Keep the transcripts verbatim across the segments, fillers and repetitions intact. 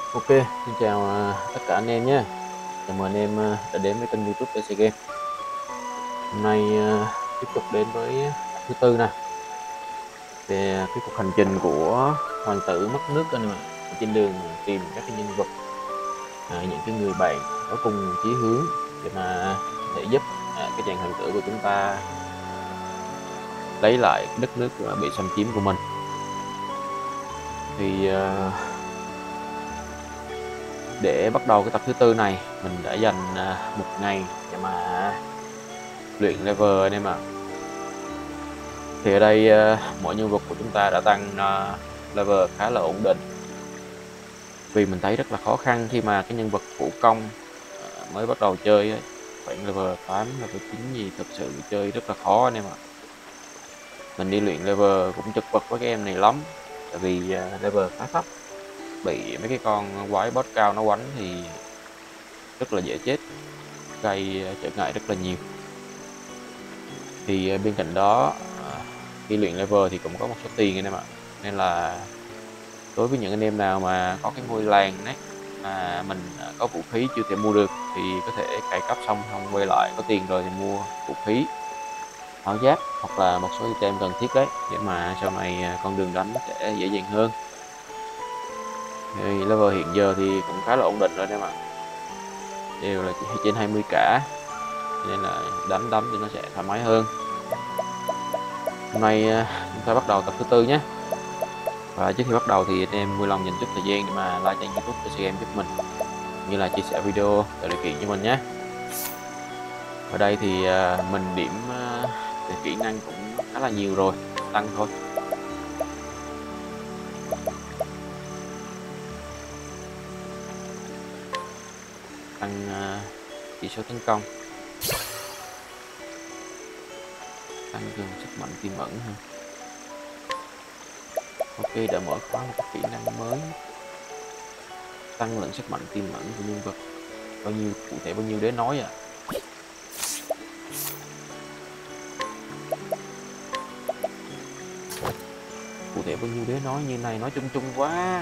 Ok, xin chào à, tất cả anh em nhé. Chào mừng anh em à, đã đến với kênh YouTube pê xê Game. Hôm nay à, tiếp tục đến với tập thứ tư nè, về cái cuộc hành trình của hoàng tử mất nước anh em ạ. Ở trên đường tìm các cái nhân vật, à, những cái người bạn có cùng chí hướng để mà có thể giúp à, cái chàng hoàng tử của chúng ta lấy lại cái đất nước à, bị xâm chiếm của mình. Thì à, để bắt đầu cái tập thứ tư này, mình đã dành à, một ngày để mà luyện level anh em ạ. Thì ở đây uh, mỗi nhân vật của chúng ta đã tăng uh, level khá là ổn định, vì mình thấy rất là khó khăn khi mà cái nhân vật phụ công uh, mới bắt đầu chơi ấy, khoảng level tám, level chín gì thực sự chơi rất là khó anh em ạ. Mình đi luyện level cũng chật vật với cái em này lắm, tại vì uh, level khá thấp, bị mấy cái con quái boss cao nó quánh thì rất là dễ chết, gây uh, trở ngại rất là nhiều. Thì uh, bên cạnh đó uh, khi luyện level thì cũng có một số tiền anh em ạ, nên là đối với những anh em nào mà có cái ngôi làng đấy mà mình à, có vũ khí chưa thể mua được thì có thể cày cấp xong không quay lại có tiền rồi thì mua vũ khí, áo giáp hoặc là một số item cần thiết đấy, để mà sau này à, con đường đánh sẽ dễ dàng hơn. Thì level hiện giờ thì cũng khá là ổn định rồi em ạ, đều là chỉ trên hai mươi cả, nên là đánh đấm thì nó sẽ thoải mái hơn. Hôm nay à, chúng ta bắt đầu tập thứ tư nhé. Và trước khi bắt đầu thì anh em vui lòng dành chút thời gian để mà like kênh YouTube pê xê Game giúp mình, như là chia sẻ video tạo điều kiện cho mình nhé. Ở đây thì uh, mình điểm uh, về kỹ năng cũng khá là nhiều rồi, tăng thôi. Tăng uh, chỉ số tấn công, tăng cường sức mạnh tiềm ẩn ha. Ok, đã mở khóa một kỹ năng mới, tăng lượng sức mạnh tiềm ẩn của nhân vật, bao nhiêu cụ thể bao nhiêu để nói à. Cụ thể bao nhiêu để nói như này nói chung chung quá.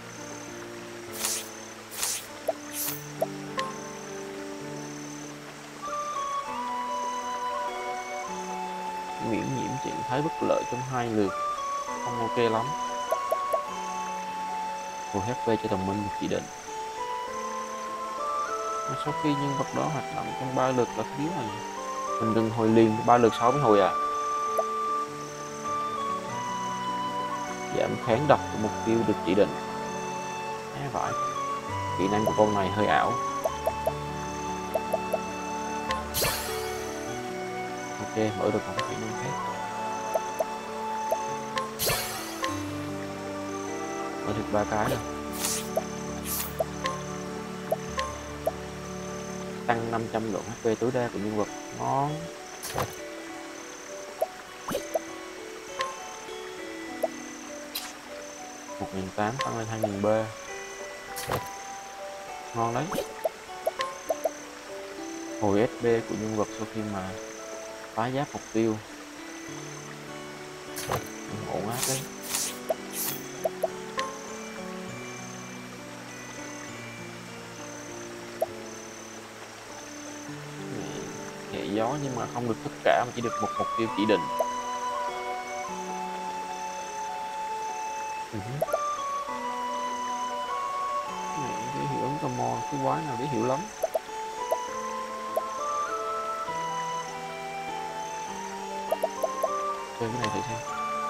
Miễn nhiễm trạng thái bất lợi trong hai lượt, không ok lắm. Hồi hát pê cho đồng minh được chỉ định. Sau khi nhân vật đó hoạt động trong ba lượt là thiếu này, mình đừng hồi liền ba lượt sáu mới hồi à. Giảm kháng độc của mục tiêu được chỉ định. Á vãi, kỹ năng của con này hơi ảo. Ok, mở được một kỹ năng khác, mở được ba cái rồi. Tăng năm trăm lượng hát pê tối đa của nhân vật, ngon. Một nghìn tám trăm tăng lên hai nghìn ba, ngon đấy. Hồi ét pê của nhân vật sau khi mà phá giáp mục tiêu, ổn áp đấy. Nhẹ gió nhưng mà không được tất cả, mà chỉ được một mục tiêu chỉ định. Uh-huh. Cái hiệu ứng combo, cái quái nào biết hiểu lắm. Chơi cái này thử xem.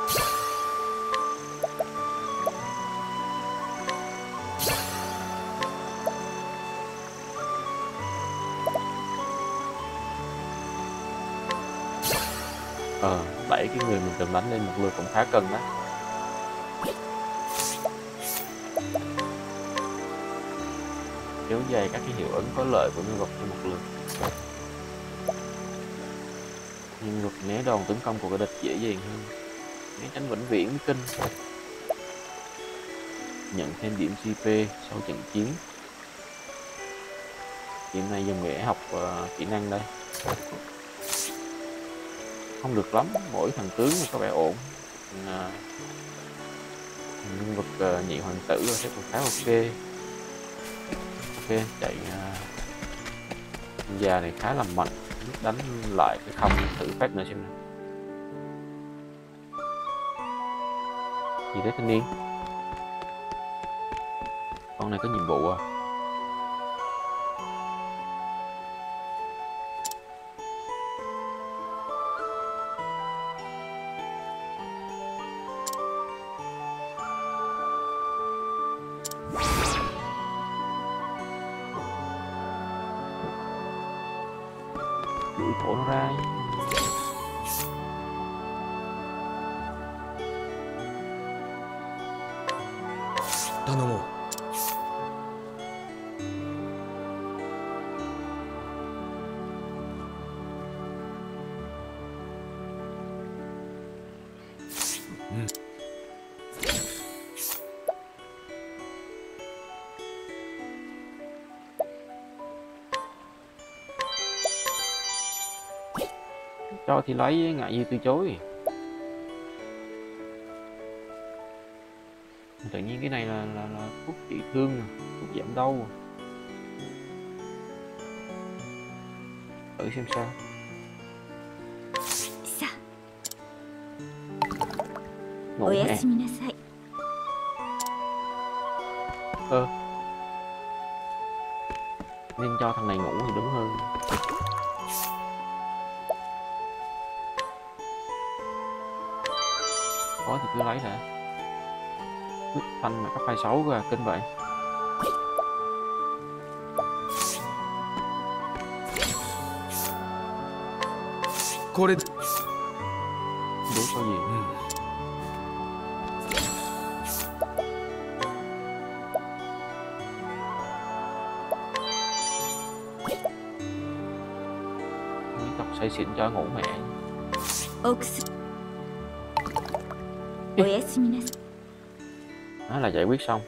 Ờ, đẩy cái người mình cần đánh lên một lượt cũng khá cần đó. Kéo dài các cái hiệu ứng có lợi của nhân vật trong một lượt. Nhân vật né đòn tấn công của kẻ địch dễ dàng hơn, né tránh vĩnh viễn kinh. Nhận thêm điểm xê pê sau trận chiến. Điểm này dùng để học uh, kỹ năng đây. Không được lắm, mỗi thằng tướng thì có vẻ ổn. Uh, nhân vật uh, nhị hoàng tử rồi sẽ còn khá ok. Ok, chạy uh, ninja này khá là mạnh, đánh lại cái không thử phép nữa xem nào. Gì đấy thanh niên? Con này có nhiệm vụ à? Đuổi cổ nó ra. 頼もう。 Cho thì lấy, ngại gì từ chối. Tự nhiên cái này là là, là thuốc trị thương, thuốc giảm đau. Thử xem sao. Ngủ mẹ. Ơ, nên cho thằng này ngủ thì đúng hơn. Có thì cứ lấy đã. Quyết thanh mà cấp hai mươi sáu cơ à, kinh vậy. Cô Đúng có gì. Ừ. Quý tộc say xỉn cho ngủ mẹ. Đó là giải quyết xong.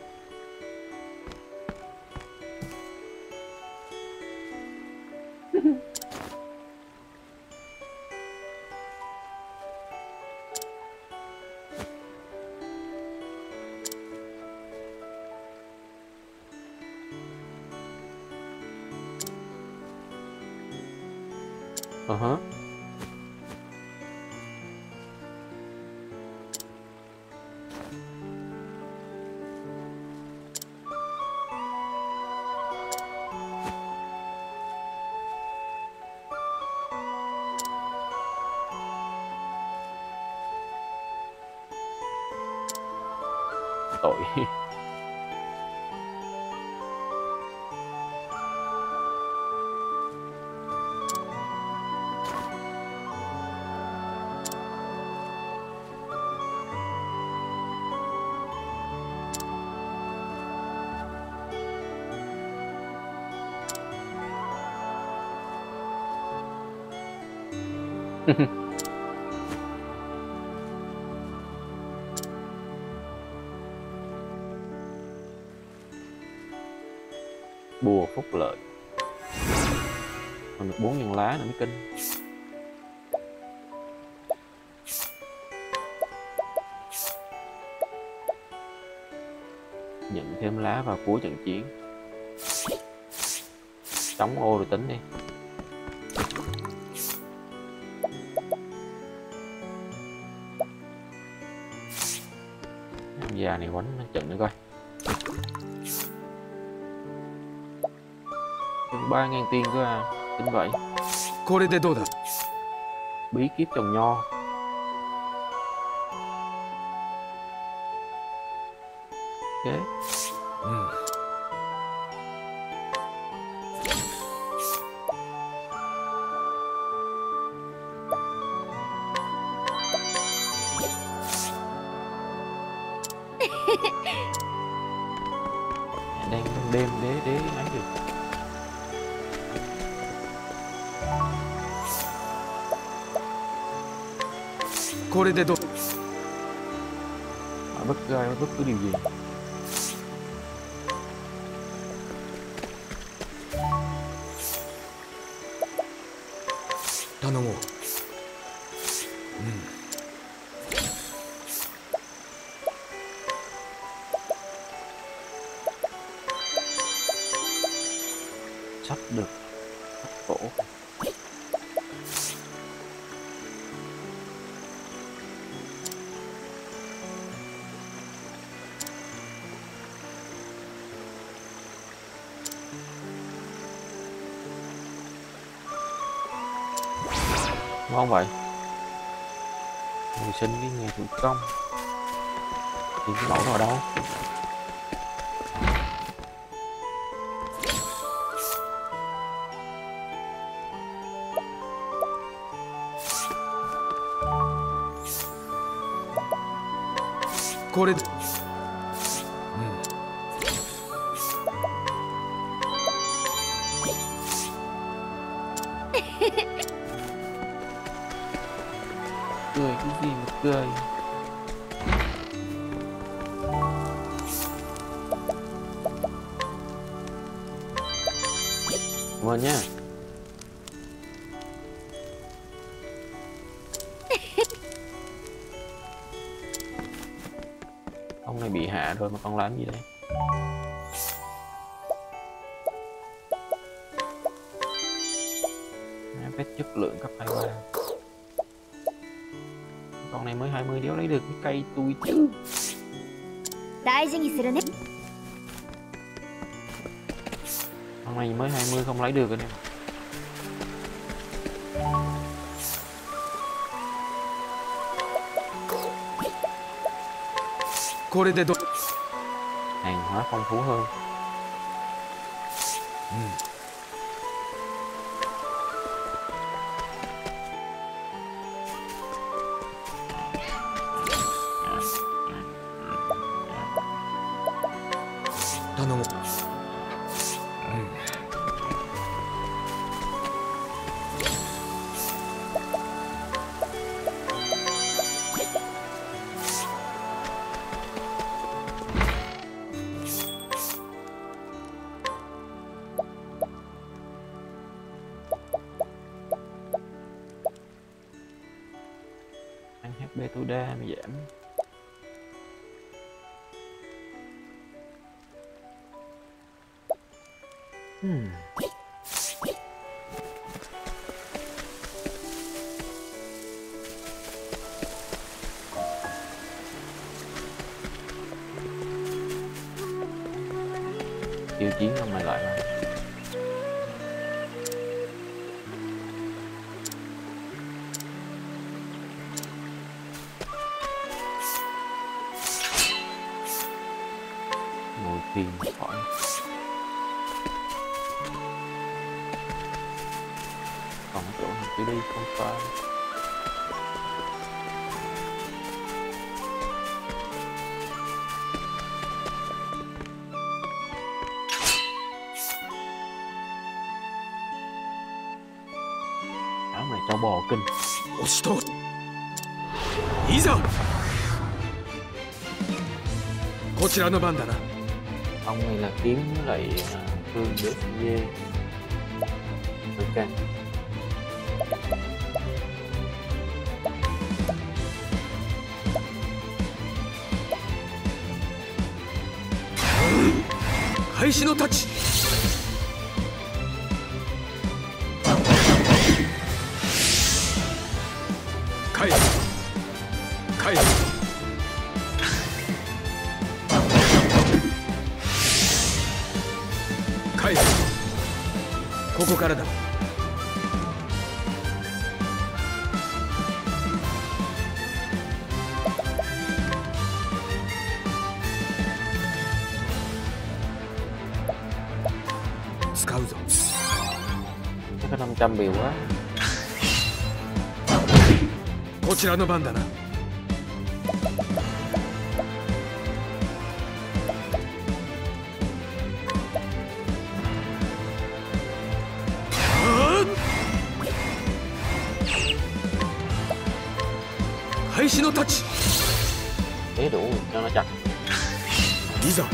Ờ hả? Tội. Bùa phúc lợi. Còn được bốn nhân lá nữa mới kinh. Nhận thêm lá vào cuối trận chiến. Chống ô rồi tính đi. Ông già này quánh trận nữa coi. ba ngàn tiền cơ à, tính vậy. Bí kíp trồng nho. Ok. Ừ. Đang trong đêm đế đế ấy được. Bất cứ ai bất cứ điều gì. 頼もう。 sắp được thắt cổ. Ngon vậy. Hồi sinh cái nghề thủ công thì cái lỗ nó ở đâu? Cô đây. Cười cái gì mà cười. Cảm ơn nha. Ông này bị hạ rồi mà còn làm gì đây? Vết chất lượng cấp hai ba. Con này mới hai mươi đéo lấy được cái cây tôi chứ. Con này mới hai mươi không lấy được anh em. Hàng hóa phong phú hơn. Ừ.頼む。 Ăn hát pê tối đa mà giảm. Hmm. Tiêu chiến không mày lại mà. Ngồi tìm khỏi. Còn chỗ mình cứ đi không phải. Áo này cho bò kinh. 押しといざこちらの番だな。 Ông này là kiếm với lại uh, phương để dê. Hơi căng. Khai始の太刀。返す返す返す。ここからだ。使うぞ。 Chắc có năm trăm biểu quá. こちらの番だな。開始の太刀。 Thế đủ cho nó chặt. いざ。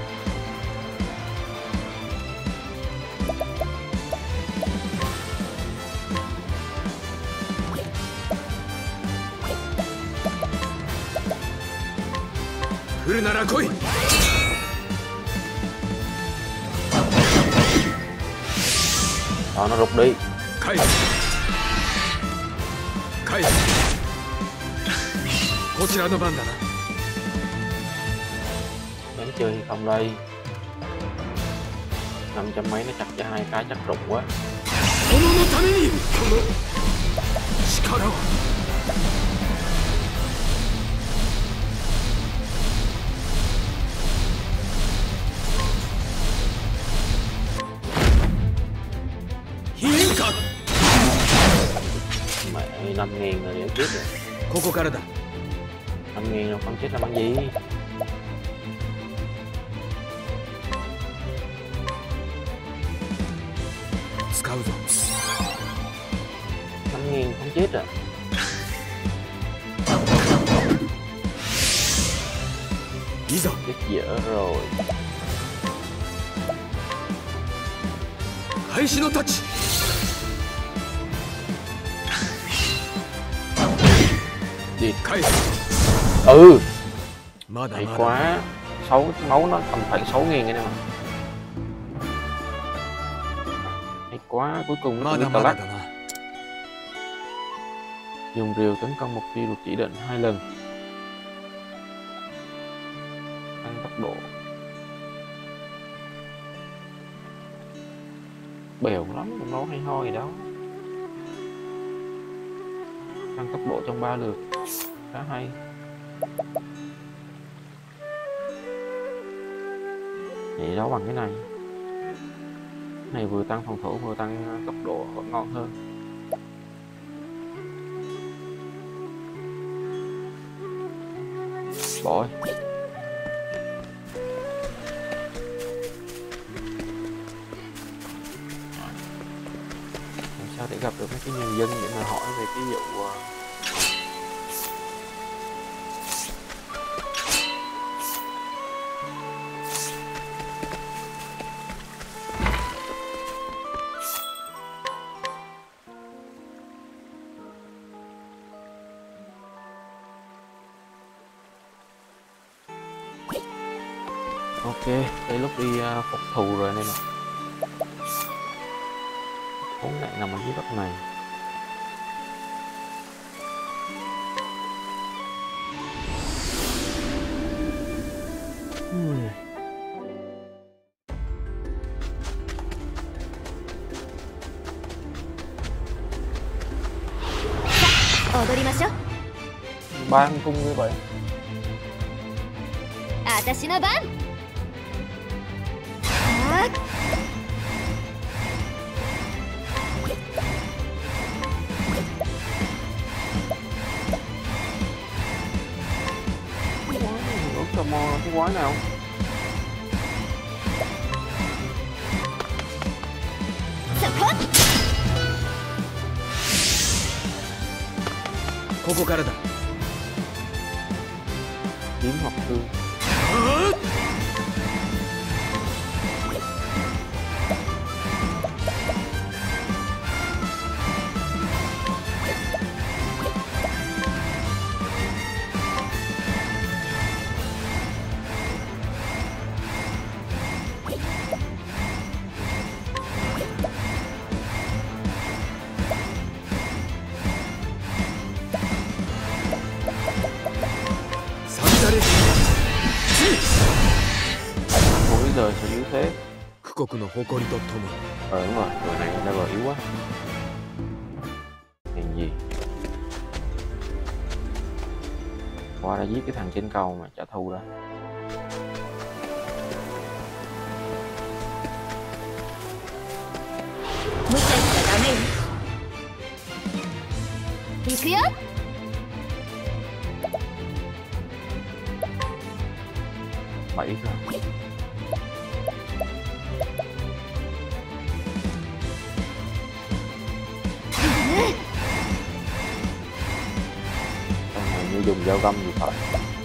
来るなら来い。 Cho nó rút đi. 返す返すこちらの番だな。 Dám chơi hay không đây? Năm trăm mấy nó chặt cho hai cái chắc rụng quá. 殿のためにこの力を。 Mẹ năm nghìn rồi để chết rồi. ここからだ。 năm nghìn rồi không chết làm ăn gì. 使うぞ。 năm nghìn không chết à? Ý rồi. Chết dở rồi. 開始のタッチ。 Đi. 返す。 Ừ. まだ Hay まだ。 quá. Sáu máu nó tầm khoảng sáu nghìn cái này mà. Hay quá, cuối cùng nó ま cũng だ bị ま tà だ lắc. だな。 Dùng rìu tấn công mục tiêu được chỉ định hai lần. Tăng tốc độ. Bèo lắm, nó hay ho gì đó. Tăng tốc độ trong ba lượt. Khá hay. Vậy đó bằng cái này. Cái này vừa tăng phòng thủ vừa tăng tốc độ vẫn ngon hơn. Bỏ. Làm sao để gặp được mấy cái nhân dân để mà hỏi về cái vụ uh... Ok, tới lúc đi uh, phục thù rồi nên là khốn nạn nằm ở dưới đất này. Hmm. Ban cung như vậy. 私の番。 Tò mò là cái quái nào? Cô cô da. Kiếm học thương. Mỗi đời sẽ yếu thế. Ờ đúng rồi, người này level yếu quá. Hèn gì. Qua đã giết cái thằng trên cầu mà trả thù đó. Bảy rồi. Con này như dùng dao găm gì phải.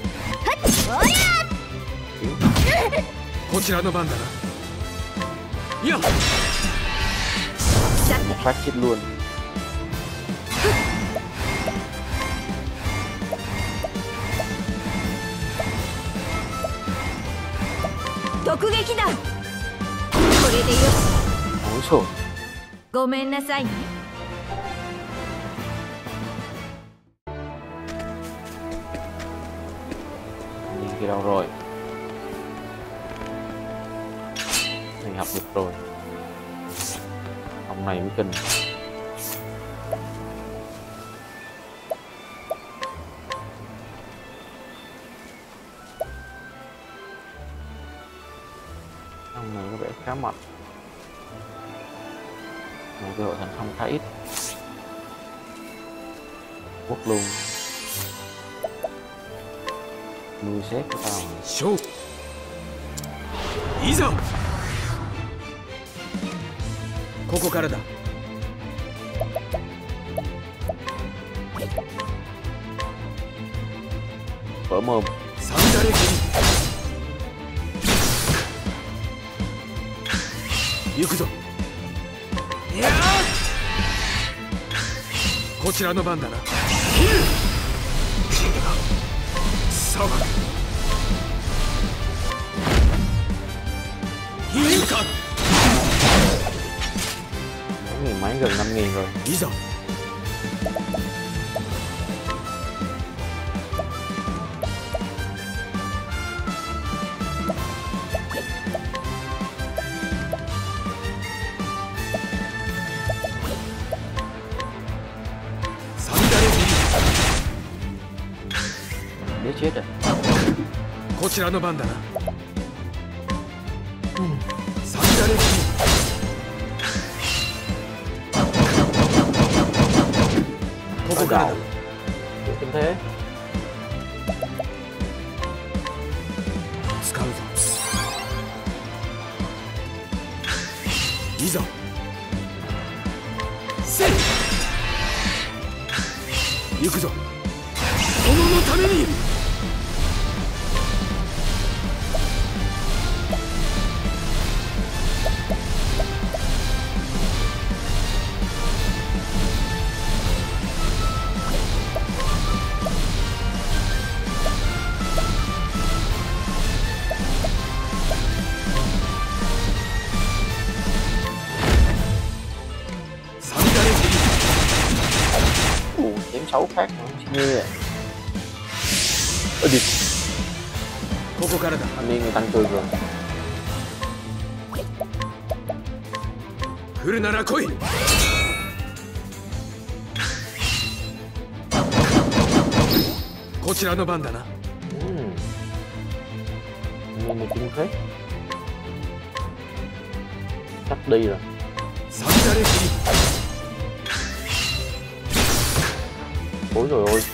Một phát chết luôn. Ôi trời. ごめんなさいね。 Đi kia đâu rồi? Mình học được rồi. Ông này mới kinh. Ông này có vẻ khá mạnh. Này cơ hội thành công khá ít. Quất luôn. Nuôi xếp của tao. Show. いざ。ここからだ。 Vỡ mồm. サンダレキリ。行くぞ。いやー。こちらの番だな。ヒル。サバ。ヒルか。 bốn nghìn mấy gần năm nghìn rồi. いざ。 Đế chết rồi. こちらの番だな。サンダレキリ。ここからだ。 Kinh thế. 使うぞ。いざ。せい。行くぞ。友のために。 Ủa, chém sáu phát mà không như vậy. Ôi địt. ここからだ。 Thanh niên người tăng cường rồi. 来るなら来い。こちらの番だな。 Ừm. Thanh niên này kinh phết. Sắp đi rồi. サンダレキリ。 Ôi rồi ôi.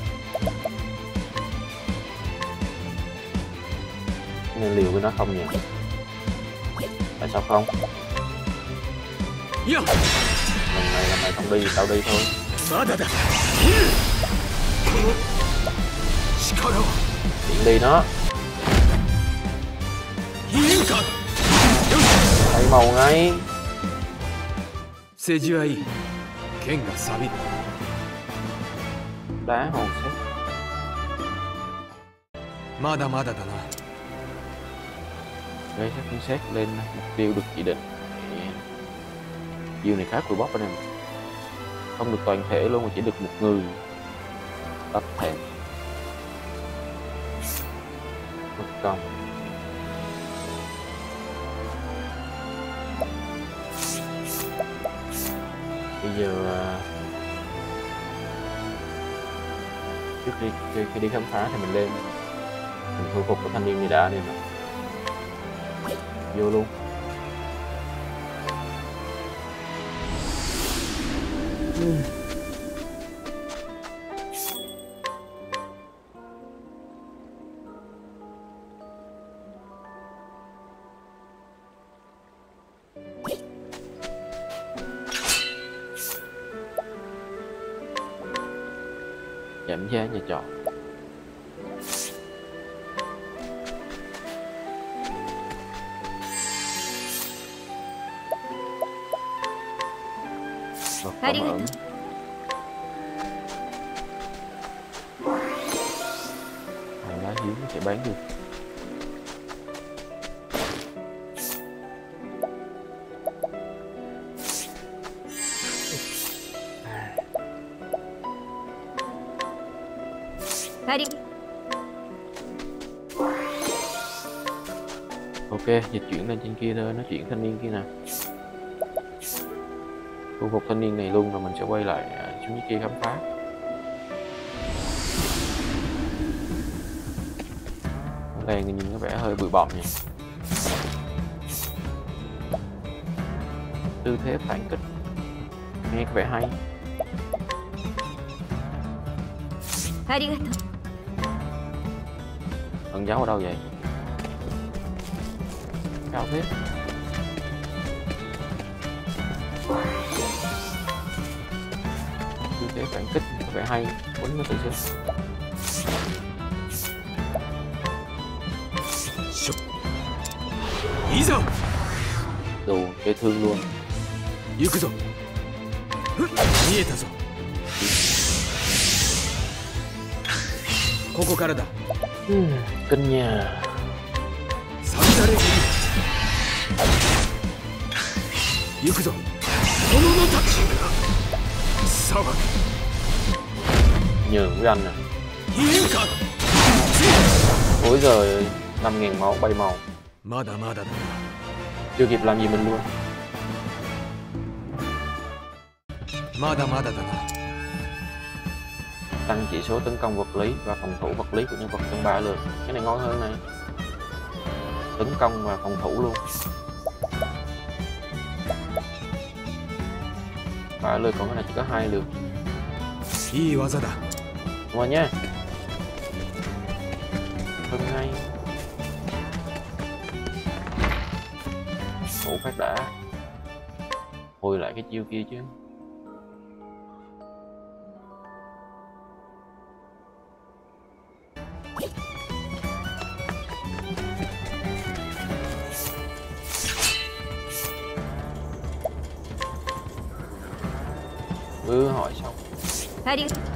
Nên liều với nó không nhỉ? Tại sao không? いや。 Lần này lần này không đi thì tao đi thôi. まだだ。ヒル。この力は。 Điện đi nó. ヒルか。よし。 Thấy màu ngay. 政治はいい。剣が錆びる。 Đá hồn xét. まだまだだな。 Gây sát chính xác lên mục tiêu được chỉ định. Chiêu này khác của boss anh em. Không được toàn thể luôn mà chỉ được một người. Tắt thèm. Mất công. Bây giờ trước khi, khi, khi đi khám phá thì mình lên mình thu phục cái thanh niên này đã đi mà vô luôn. uhm. Giảm giá nhà trọ. Vật phẩm ẩn. Hàng lá hiếm sẽ bán được. あり Ok, dịch chuyển lên trên kia thôi, nói chuyện thanh niên kia nè. Thu phục thanh niên này luôn rồi mình sẽ quay lại à, xuống dưới kia khám phá. Làng thì nhìn có vẻ hơi bụi bặm nhỉ. Tư thế phản kích nghe có vẻ hay. ありがとう Ẩn dấu ở đâu vậy? Cao thế. Tư thế phản kích có vẻ hay, quấn nó tự xem. Đồ gây thương luôn. 行くぞ。見えたぞ。ここからだ。 uhm, kinh nha. サンダレギリ。行くぞ。こののたちが騒ぐ。 Nhường với anh nè. いいか。 Ôi giời, năm nghìn máu bay màu. まだまだだ。 Chưa kịp làm gì mình luôn. まだまだだな。 Tăng chỉ số tấn công vật lý và phòng thủ vật lý của nhân vật tăng ba lượt. Cái này ngon hơn nè. Tấn công và phòng thủ luôn. Ba lượt, còn cái này chỉ có hai lượt. いい技だ。 Đúng rồi nha. Hơn ngay. Ngủ phát đã. Hồi lại cái chiêu kia chứ. Ừ, hỏi xong. ありがとう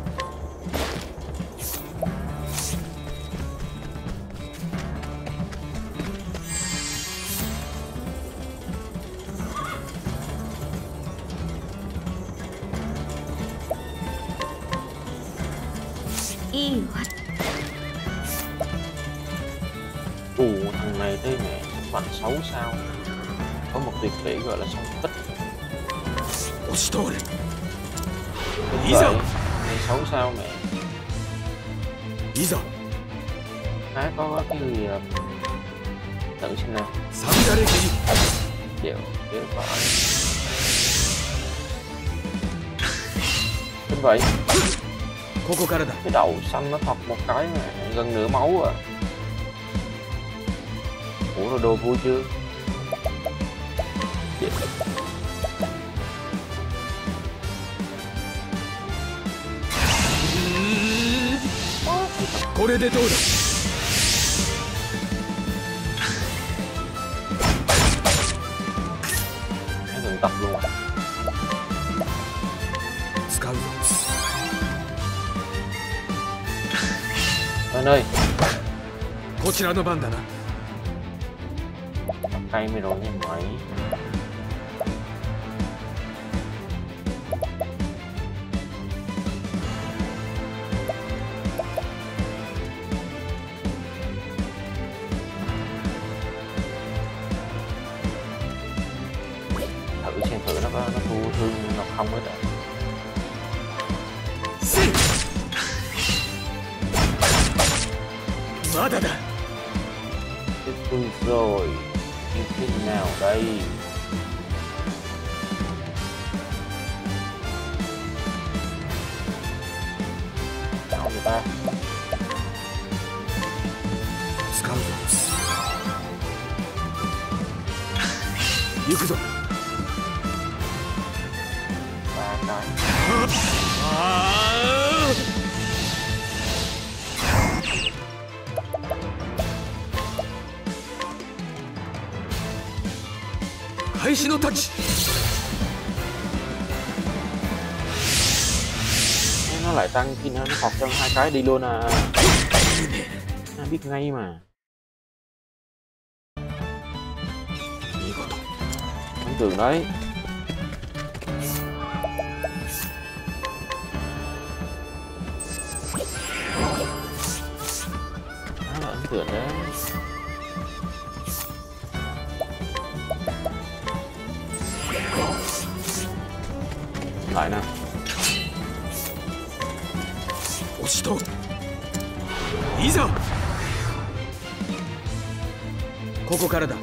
いいわ Ồ, thằng này thế mẹ, sức mạnh xấu sao. Có một tuyệt kỹ gọi là song tích. 押し通れ。 Đúng Ý vậy, sao? này xấu sao mẹ. いざ。 Há có cái gì um, tự xem nào. サンダレギリ。 Đều, đều phải. Tính vậy. ここからだ。 Cái đầu xanh nó thọc một cái mà gần nửa máu à. Ủa rồi đồ vui chưa? Dạ. これでどうだ。 Nó gần tập luôn à. 使うぞ。 Anh ơi, こちらの番だな。 bắt tay mày rồi nha mày. Thử xem thử nó có nó thu thương nó không hết rồi. まだだ。 Tiếp tục rồi. Như thế nào đây? Nào người ta. 使うぞ。行くぞ。 Ba cái. ああ。開始のタッチ。 Nó lại tăng khi nó nó phọc trong hai cái đi luôn à. Nó biết ngay mà. Ấn tượng đấy. tượng đấy. Lại nào. 押しといざここからだ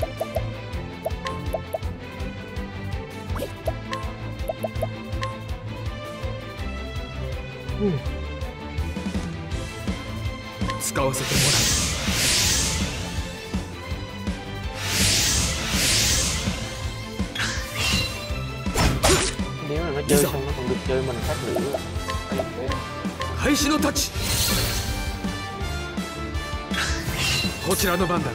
うん使わせてもらう Nếu mà nó chơi xong nó còn được chơi mình phát nữa. 開始のタッチこちらの番だな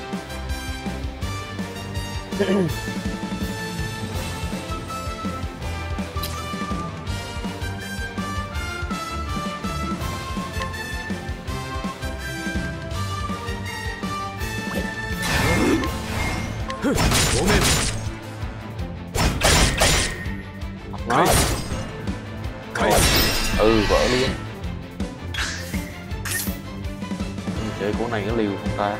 ごめん Nó. Ừ vỡ luôn. Chơi của này nó liều không ta?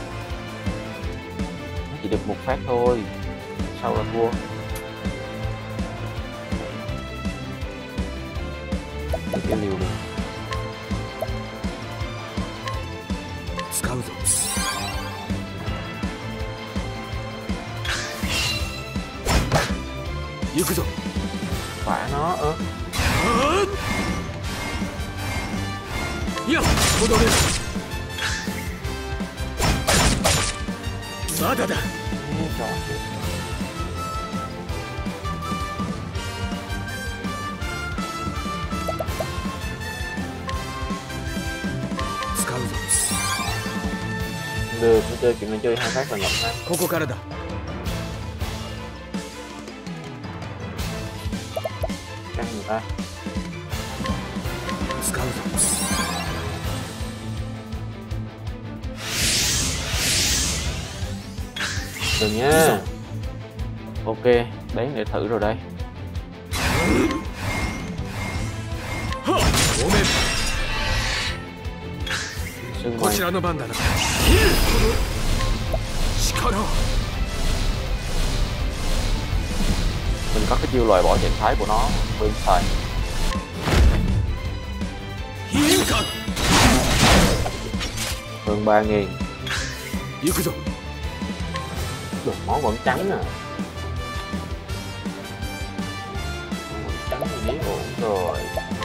Nó chỉ được một phát thôi, sau là thua. Cái liều được. 使うぞ 行くぞ Phá nó ơ. いや戻れるまだだ Ê, chó. 使うぞ Được, nó chơi chuyện này chơi hai phát là ngọc ngay. ここからだ Căng người ta. 使うぞ Đừng nhá. Ok, đấy để thử rồi đây. ごめん Sưng こ mày. ちらの番だな力 Mình có cái chiêu loại bỏ trạng thái của nó bên xài. いいか Hơn ba nghìn. 行くぞ Được, máu vẫn trắng à. Máu vẫn trắng thì biết ổn rồi.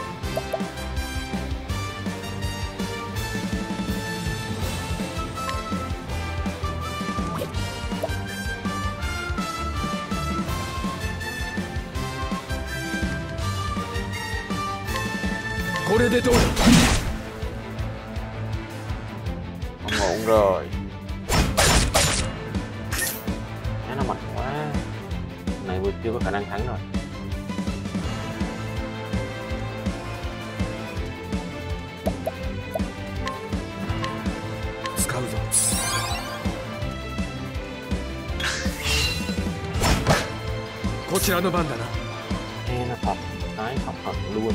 Có lẽ được. Không ổn rồi. Cái nó mạnh quá. Này vừa chưa có khả năng thắng rồi. Nghe nó thật, cái học thật luôn.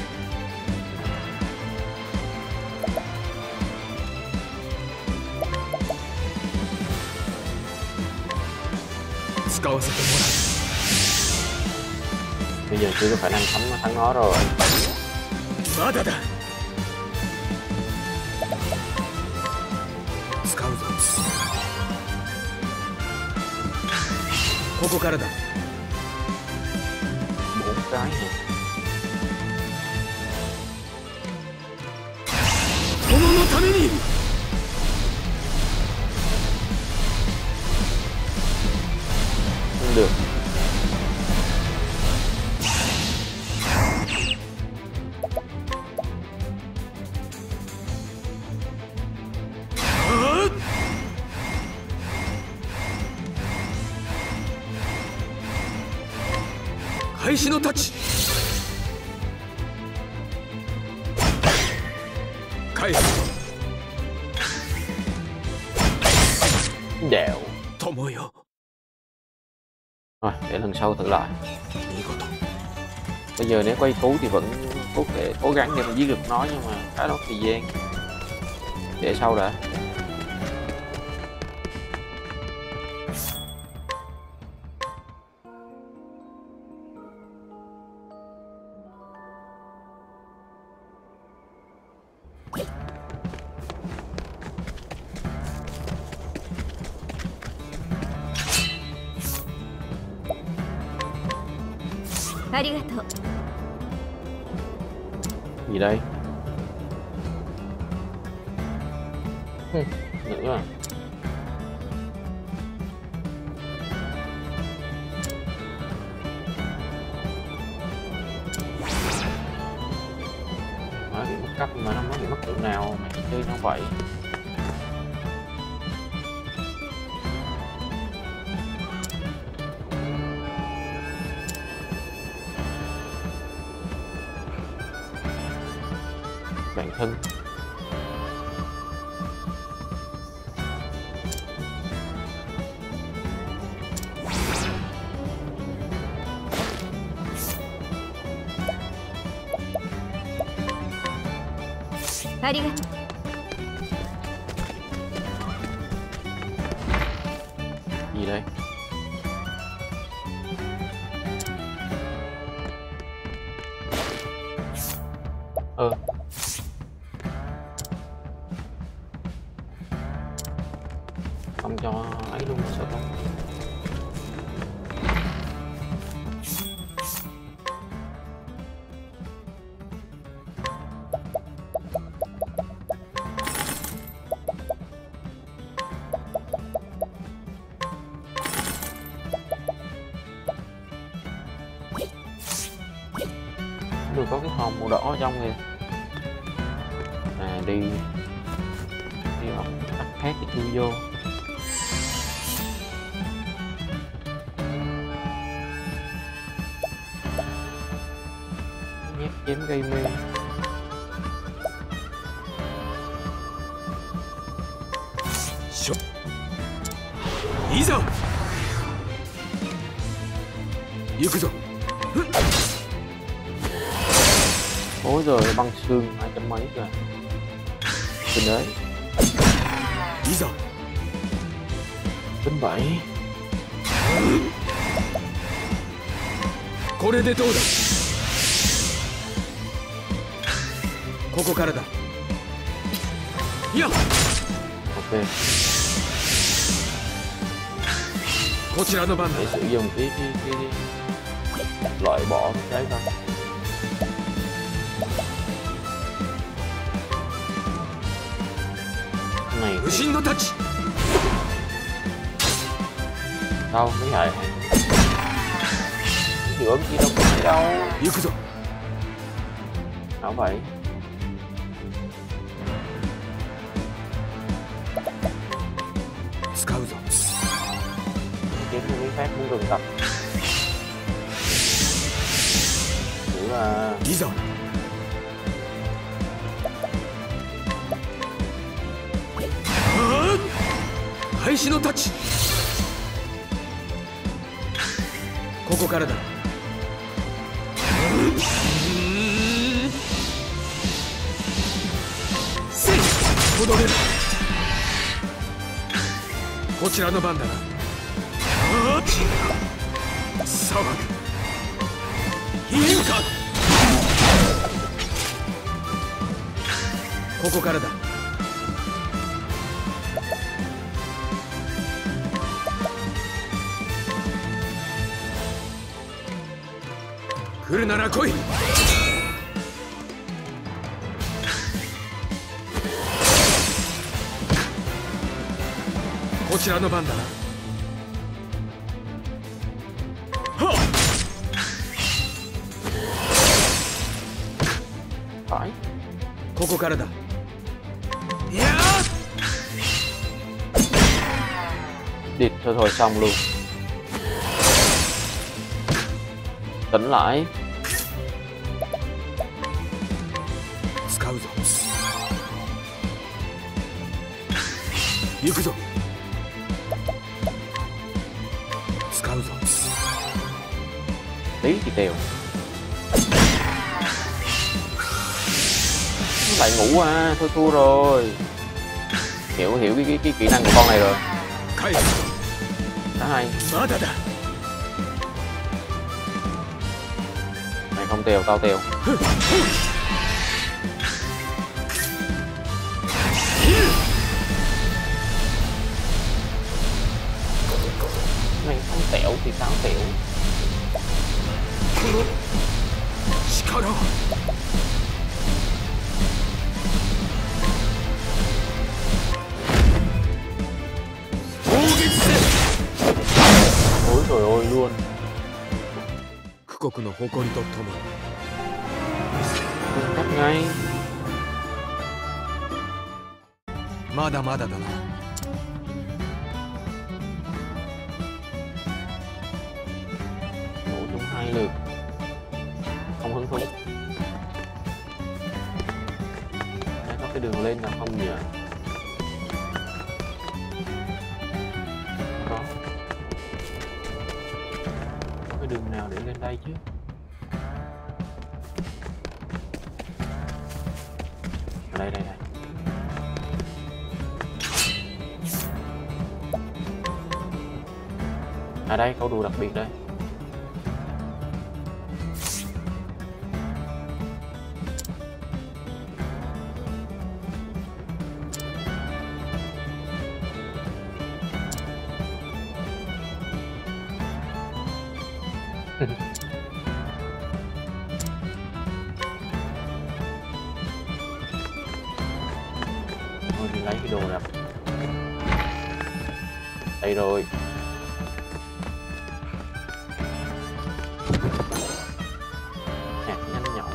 Bây giờ chưa có khả năng thắng nó thắng nó rồi. Bốn cái hả? Không được. Dẻo. Rồi, để lần sau thử lại. Bây giờ nếu quay cứu thì vẫn có thể cố gắng để mà giết được nó, nhưng mà khá mất thời gian. Để sau đã. ありがとう。 Gì đây? Ừ, nữa à? Nói bị mất cấp mà nó nói bị mất tượng nào mày chơi nó vậy. Bản thân ありがとう。 gì đây? Ờ không cho ấy luôn sợ không? Được có cái hòm màu đỏ ở trong kìa. À đi đi học tắt khác thì chui vô. Nhét chém gây mê. Ý giờ. Yêu cái rồi. Ôi giời, băng xương hai trăm mấy kìa. Bên đấy. Ý giờ. Bên bảy. これでどうだ。ここからだ。いや。 Ok. こちらの番だ。 Để sử dụng cái cái cái, cái loại bỏ cái đấy thôi. Này 無心の太刀。 đâu mấy hệ giữa kia đâu phải đâu 行くぞ。 đâu vậy kiếm những cái khác muốn rừng tập kiểu là いざ。廃止の太刀。ここからだ。せいとどめる。こちらの番だな。騒ぐ。いいか。ここからだ。来るなら来い。こちらの番だな。はっ。 phải ここからだ。いや địt thôi thôi xong luôn tỉnh lại 使うぞ。行くぞ。使うぞ。 tí thì tèo nó lại ngủ à thôi thua rồi hiểu hiểu cái cái, cái kỹ năng của con này rồi 帰る。 khá hay まだだ。 mày không tèo tao tèo mày không tẹo thì tao tẹo この力は攻撃せ Ôi trời ơi luôn. 苦国の誇りとともに Cắt ngay. まだまだだな Nổ chúng hai lượt. Không hứng thú. Đây có cái đường lên nào không nhỉ? Có. Có cái đường nào để lên đây chứ? Ở đây đây đây. À đây, câu đùa đặc biệt đây. Thôi đi lấy cái đồ nè. Đây rồi. Hạt nhanh nhậu.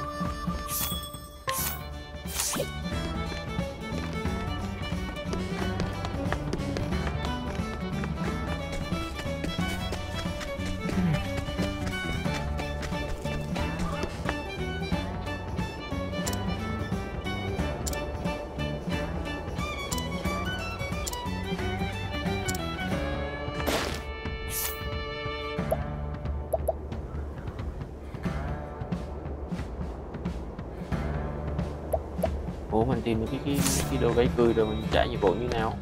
Ủa mình tìm được cái cái cái đồ gây cười rồi mình trả nhiệm vụ như nào?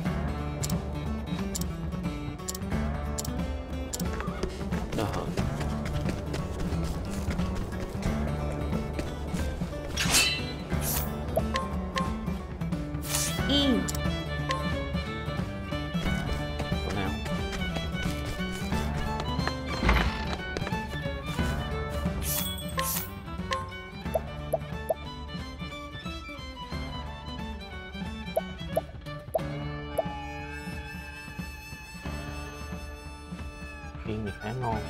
Đó. いいよ Chỗ nào? Khiên này khá ngon.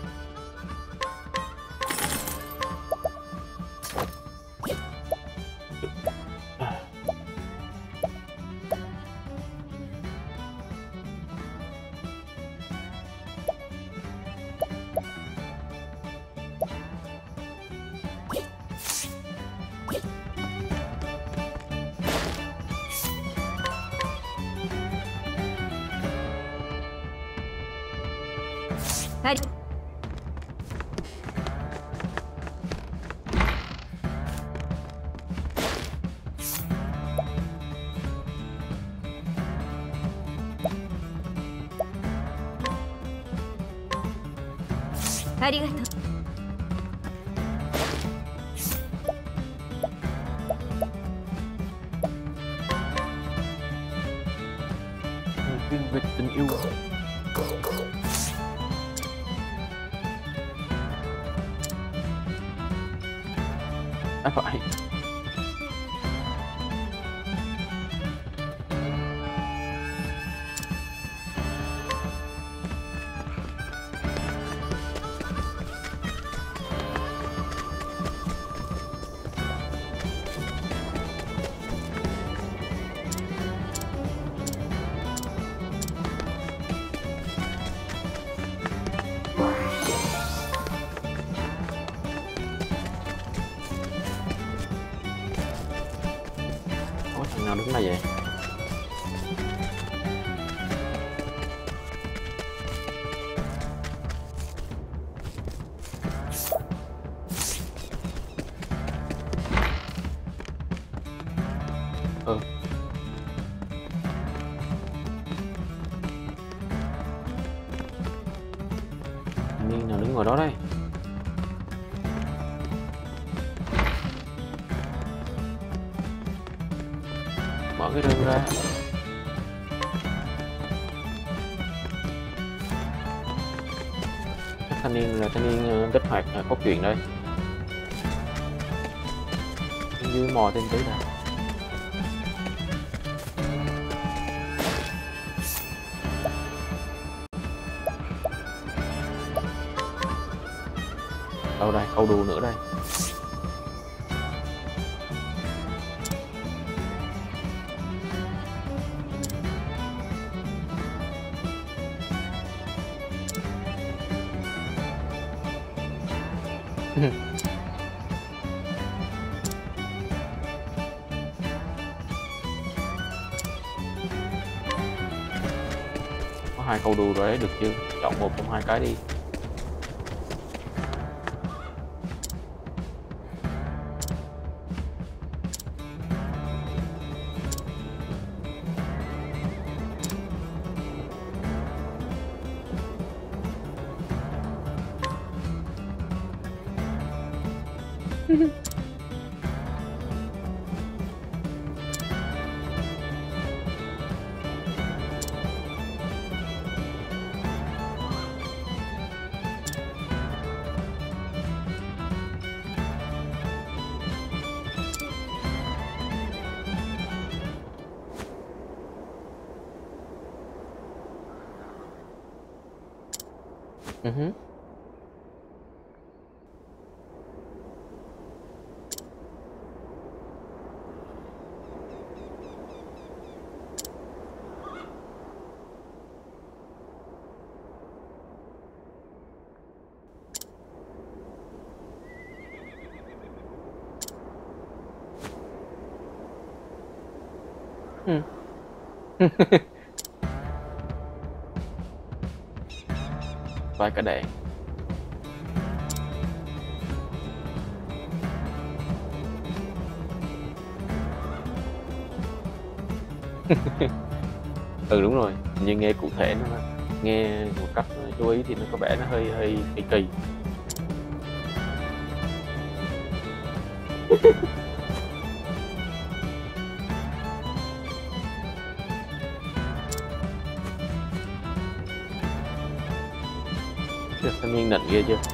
あり ありがとう Phim về tình yêu. À phải. Có thằng nào đứng đây vậy? Ừ. Thanh niên nào đứng ngồi đó đây? Mở cái rương ra. Chắc thanh niên là thanh niên uh, kích hoạt uh, cốt truyện đây. Bên dưới mò thêm tí nào. Đâu đây, câu đù nữa đây. Có hai câu đù rồi đấy, được chưa? Chọn một trong hai cái đi. Ừ hứ. Ừ. Vài cả đạn. Ừ đúng rồi, nhưng nghe cụ thể nó nghe một cách chú ý thì nó có vẻ nó hơi hơi kỳ kỳ. Được, thanh niên nịnh ghê chưa?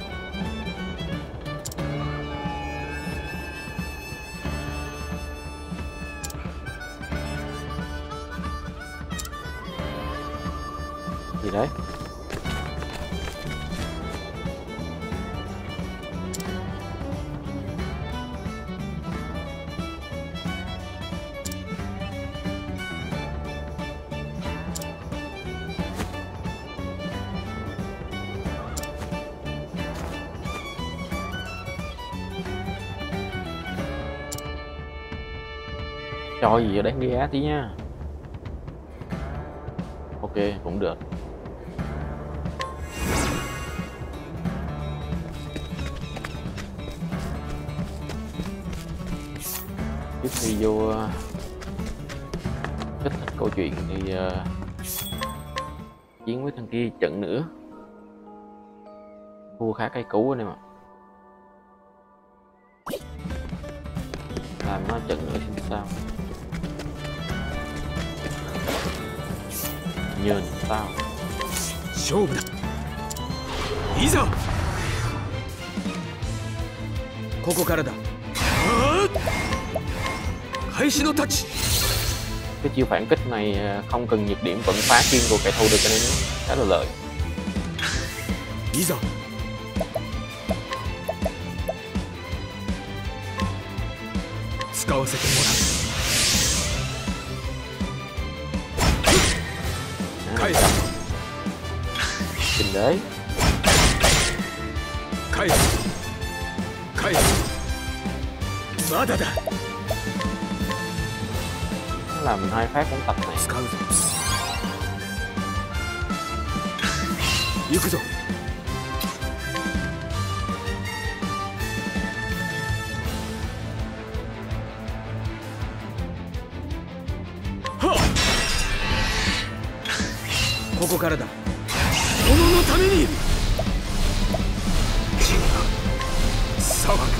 Gì đấy? Cho gì cho đáng ghê tí nha. Ok, cũng được. Trước khi vô uh, kích thích câu chuyện thì uh, chiến với thằng kia trận nữa. Thua khá cây cú anh em ạ. Làm nó trận nữa xem sao. Nhờn sao. 勝負だ。いざ。ここからだ。開始のタッチ。 Cái chiêu phản kích này không cần nhược điểm vẫn phá kim của kẻ thù được cho nên khá là lợi. いざ。使わせてもらう。 Trình đế. 返す。返す。まだだ。 Nó làm mình hai phát cũng tập này. 使うぞ。行くぞ。はっ。ここからだ。己のために。違う。騒ぐ。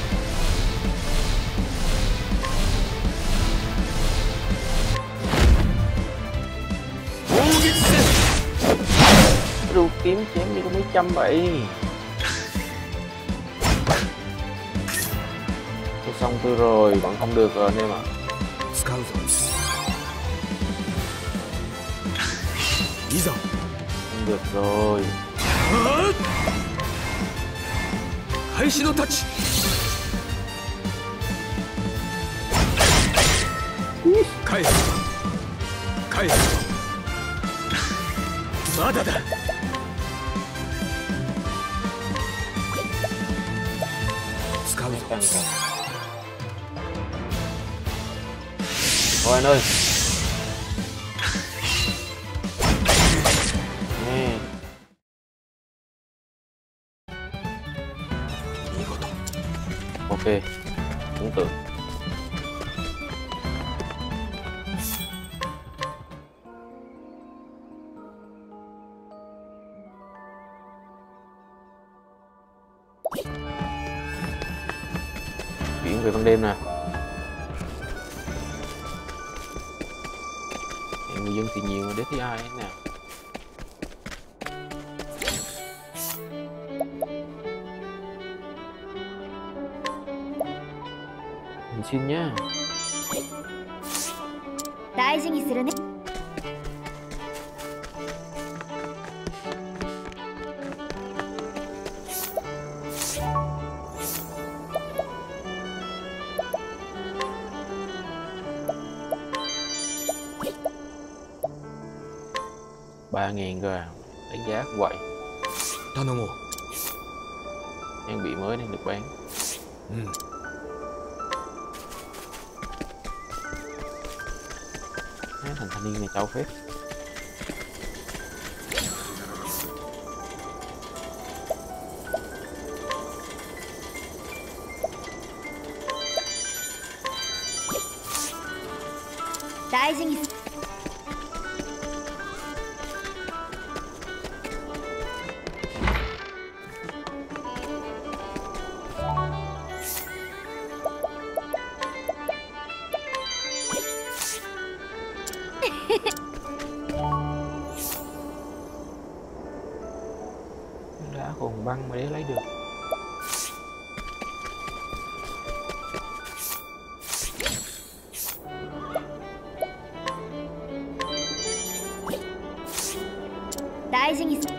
砲撃せ。 Rượu kiếm chém đi có mấy trăm vậy. Tôi xong tôi rồi, vẫn không được rồi anh em ạ. Không được rồi. 開始のタッチ。返す返すまだだ。使うぞ。 Thôi anh ơi. Nè. Ok, ấn tượng. Chuyển về ban đêm nè. Người dân thì nhiều, để thấy ai thế nào. Mình xin nhá. 大事にするね。 ba ngàn cơ à, đánh giá không vậy. Trang bị mới nên được bán. Ừ. Há, thằng thanh niên này trâu phết. Đại事にする。 Đã hồn băng mà để lấy được. Đại事にする。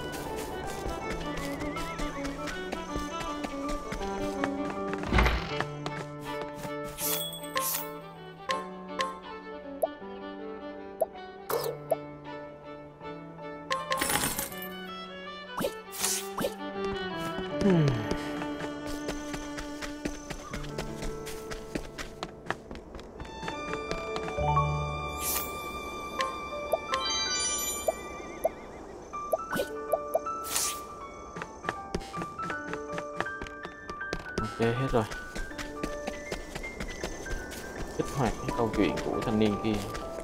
Hmm. Ok, hết rồi. Kích hoạt cái câu chuyện của thanh niên kia.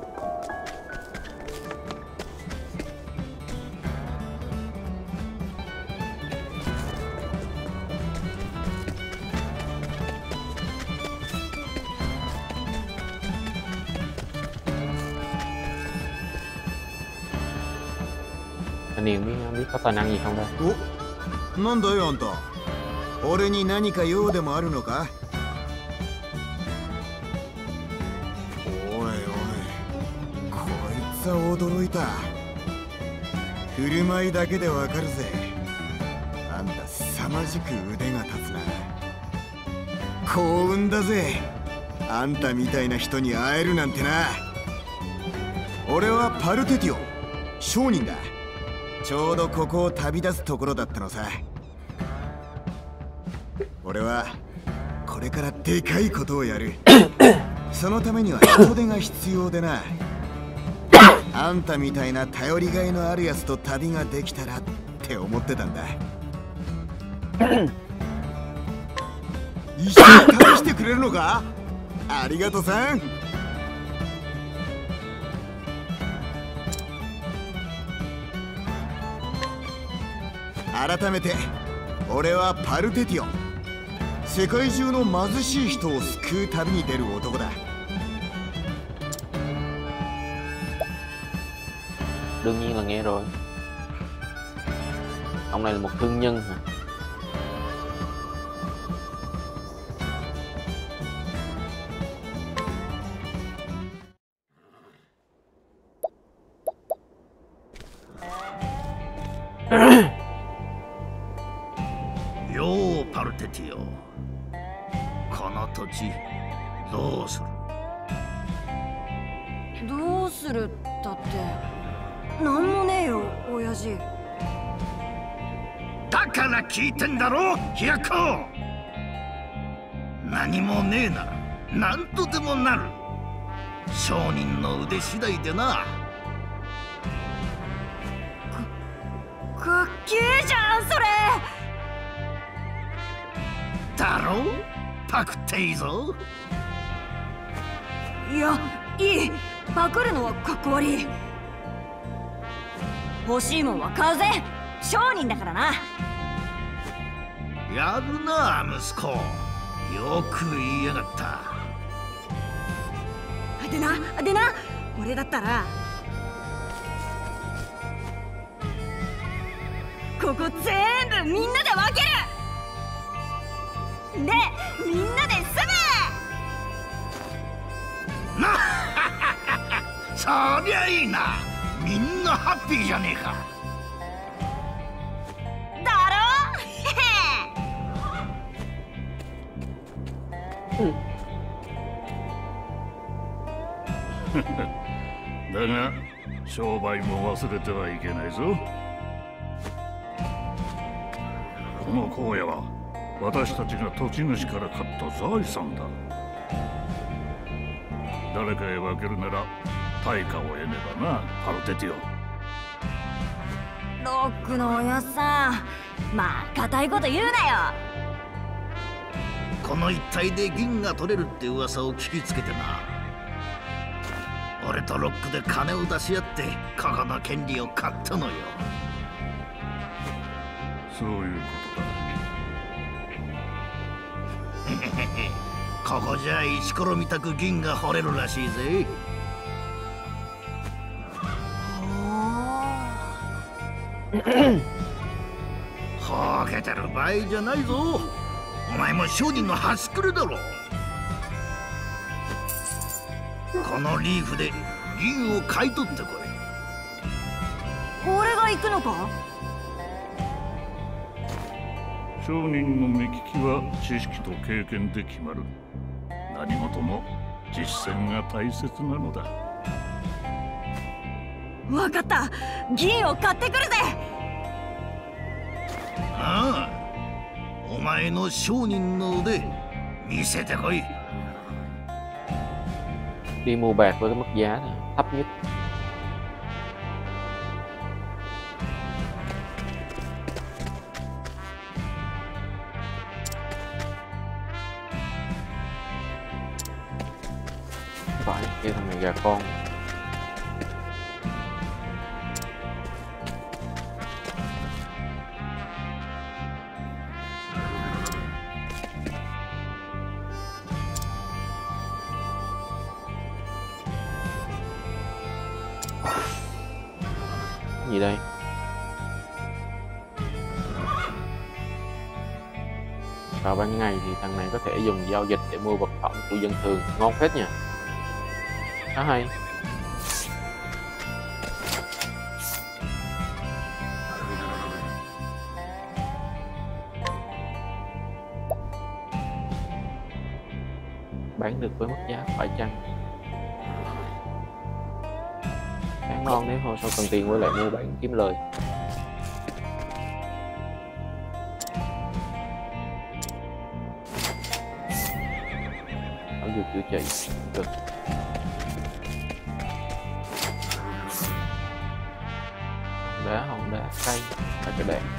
Thanh niên biết, biết có tài năng gì không đây? Ủa? なんだよあんた。俺に何か用でもあるのか？おいおい、こいつは驚いた。振る舞いだけでわかるぜ。あんた凄まじく腕が立つな。幸運だぜ。あんたみたいな人に会えるなんてな。俺はパルテティオン、商人だ。ちょうどここを旅立つところだったのさ。俺はこれからでかいことをやる。そのためには人手が必要でな。あんたみたいな頼りがいのあるやつと旅ができたらって思ってたんだ。一緒に旅してくれるのか？ありがとさん。改めて俺はパルテティオン、世界中の貧しい人を救う旅に出る男だ。 Đương nhiên là nghe rồi. Ông này là một thương nhân hả? ようパルテティオ、この土地どうする？ どうするだってなんもねえよ親父。 だから聞いてんだろヒヤコ。何もねえなら何とでもなる。商人の腕次第でな。 かかっけえじゃんそれ。 だろパクっていいぞ。 いやいい、パクるのはかっこ悪い。欲しいもんは買うぜ、商人だからな。 やるな息子、よく言いやがった。 でなでな俺だったらここ全部みんなで分けるで、みんなで住む。 なそりゃいいな、みんなハッピーじゃねえか。 だろだが商売も忘れてはいけないぞ。この荒野は私たちが土地主から買った財産だ。誰かへ分けるなら対価を得ねばな、パルテティオ。 ロックのおやっさん、まあ固いこと言うなよ。 この一帯で銀が取れるって噂を聞きつけてな、俺とロックで金を出し合ってここの権利を買ったのよ。そういうことだ。ここじゃ石ころみたく銀が掘れるらしいぜ。ほけてる場合じゃないぞ。お前も商人の端くれだろ。このリーフで銀を買い取ってこい。 俺が行くのか？ 商人の目利きは知識と経験で決まる。何事も実践が大切なのだ。 分かった、銀を買ってくるぜ。 ああ、お前の商人の腕見せてこい。 Đi mua bạc với cái mức giá này, thấp nhất. Phải, kia thằng này gà con. Gì đây? Vào ban ngày thì thằng này có thể dùng giao dịch để mua vật phẩm của dân thường, ngon phết nha. Khá hay. Bán được với mức giá phải chăng? Khá ngon nếu hồi sau cần tiền quay lại mua bán kiếm lời. Thảo dược chữa trị được. Đá hòn đá cây và cái đèn.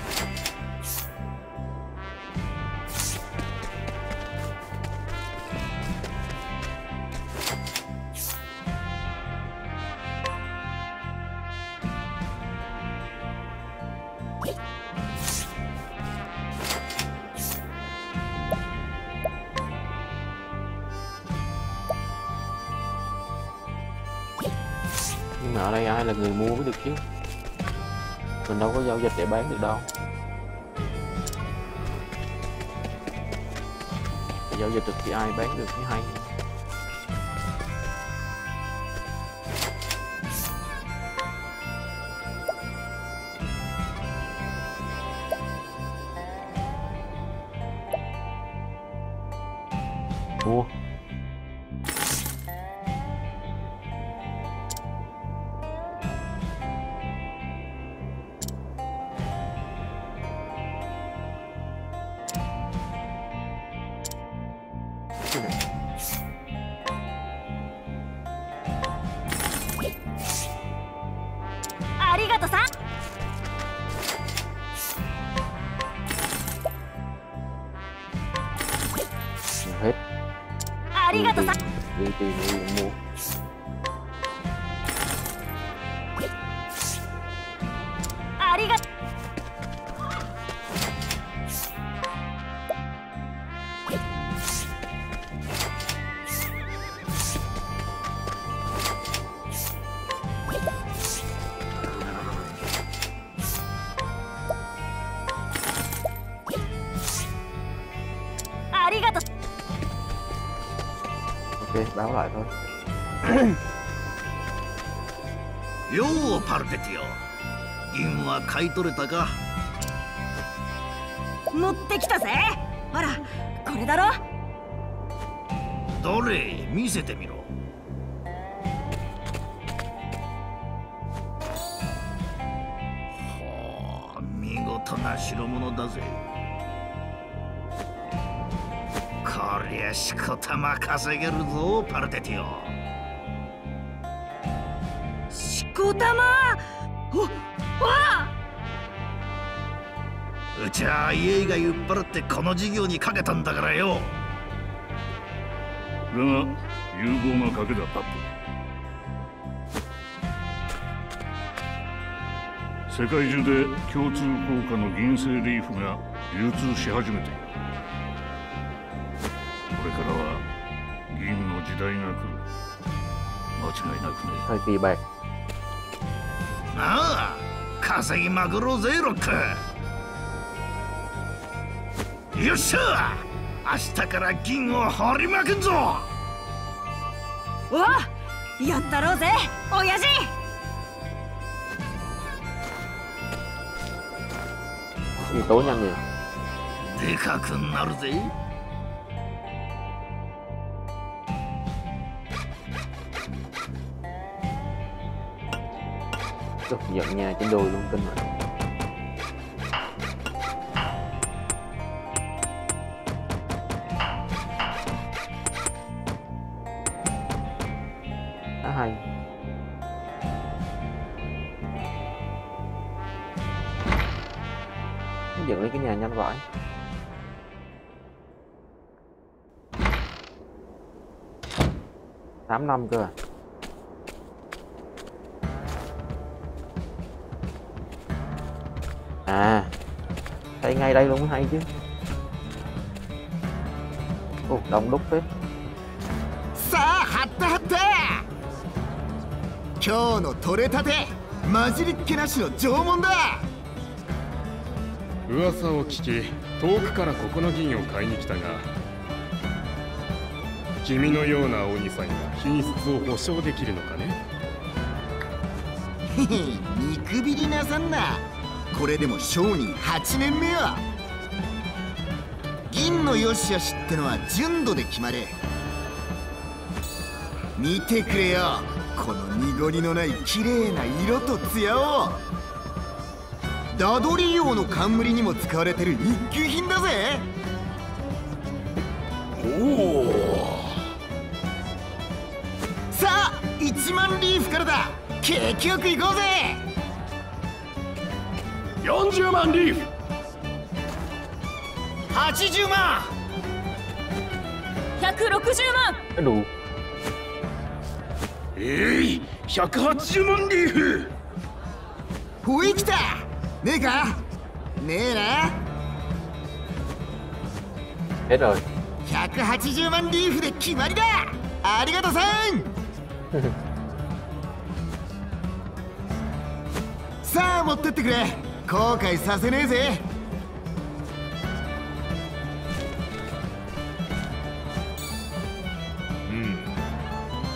Nhưng mà ở đây ai là người mua mới được chứ, mình đâu có giao dịch để bán được đâu. giao dịch được thì ai bán được mới hay. Mua ありがとさん。 hết. ありがとさん。 Đi tìm đi mua. ありがと。ありがと。 Ok, báo lại thôi. ようパルテティオ、銀は買い取れたか？ 持ってきたぜ。ほらこれだろ。 どれ見せてみろ。ほう、見事な代物だぜ。こりゃしこたま稼げるぞパルテティオ。 しこたま。おわあ。 うちは家が酔っ払ってこの事業にかけたんだからよ。 だが有望な賭けだパップ。世界中で共通効果の銀製リーフが流通し始めている。これからは銀の時代が来る。間違いなくね。 Thời kỳ bạc. ああ、稼ぎまくろうぜロック。よっしゃ、明日から銀を掘りまくんぞ。 おやったろうぜ親父。 Yếu tố nhanh nhỉ. でかくなるぜ。 Được, giận nhà trên đồi luôn kinh rồi. Khá hay. Nó dựng lấy cái nhà nhanh vãi. Tám năm cơ à. À, xây ngay đây luôn mới hay chứ. Ồ, đông đúc thế. さあ張った張った。今日の取れたて混じりっけなしの縄文だ。 噂を聞き遠くからここの銀を買いに来たが、君のような鬼さんが品質を保証できるのかね。 へへ、見くびりなさんな。これでも商人はちねんめよ。銀の良し悪しってのは純度で決まれ。見てくれよ、この濁りのない綺麗な色と艶を。ダドリ用の冠にも使われてる一級品だぜ。おお。さあいちまんリーフからだ。景気よく行こうぜ。 よんじゅうまんリーフ。 はちじゅうまん。 ひゃくろくじゅうまん。 Đủ. えい、ひゃくはちじゅうまんリーフ。 ほいきた。ねえか。ねえな。 Hết rồi. ひゃくはちじゅうまんリーフで決まりだ。ありがとさん。さあ持ってってくれ。後悔させねえぜ。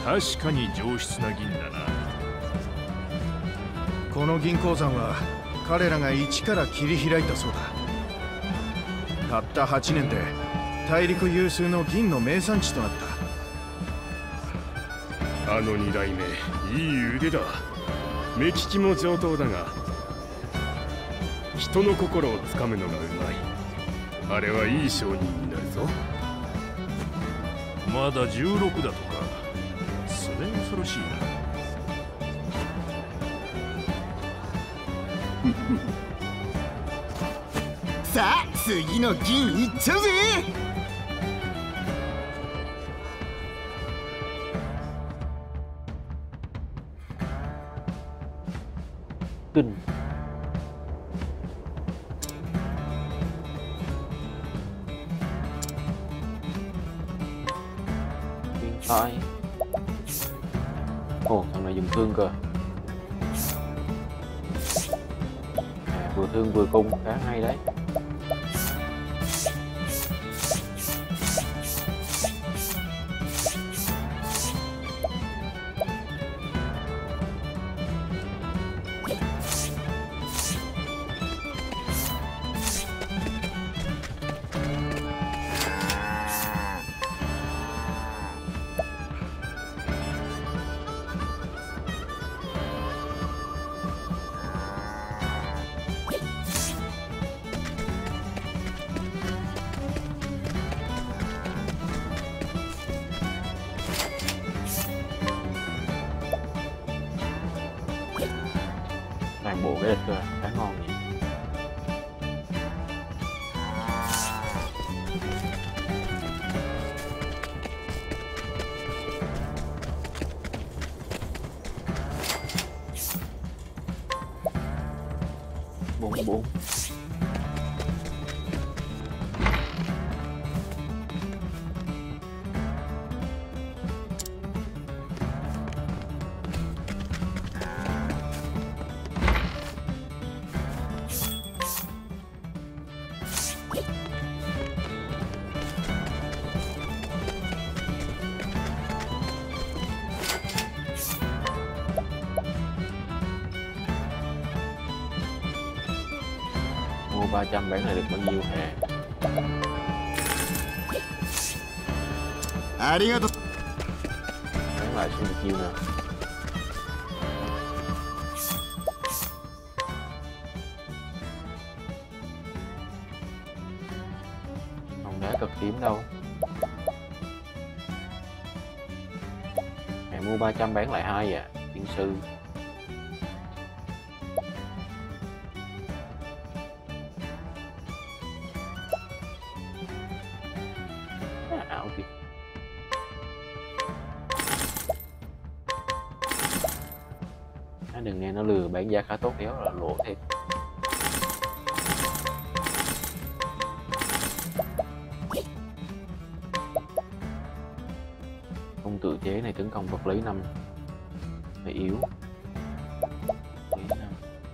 確かに上質な銀だな。 この銀鉱山は彼らが一から切り開いたそうだ。たったはちねんで大陸有数の銀の名産地となった。 あの二代目、いい腕だ。目利きも上等だが、人の心をつかむのがうまい。あれはいい商人になるぞ。 まだじゅうろくだとか、それ恐ろしいな。 さあ次の銀いっちゃうぜ。 Kinh. Biến thái. Ồ, thằng này dùng thương cơ. À, vừa thương vừa cung khá hay đấy. Toàn bộ cái thịt khá ngon nhỉ. Bốn bốn. Mua ba trăm bán lại được bao nhiêu hả? Arigato. Bán lại xem được nhiêu nào. Hòn đá cực tím đâu. Mày mua ba trăm bán lại hai à, tiên sư. Ảo kìa. À, đừng nghe nó lừa bán giá khá tốt đéo là lộ thêm. Công tự chế này tấn công vật lý năm phải yếu. Lý năm.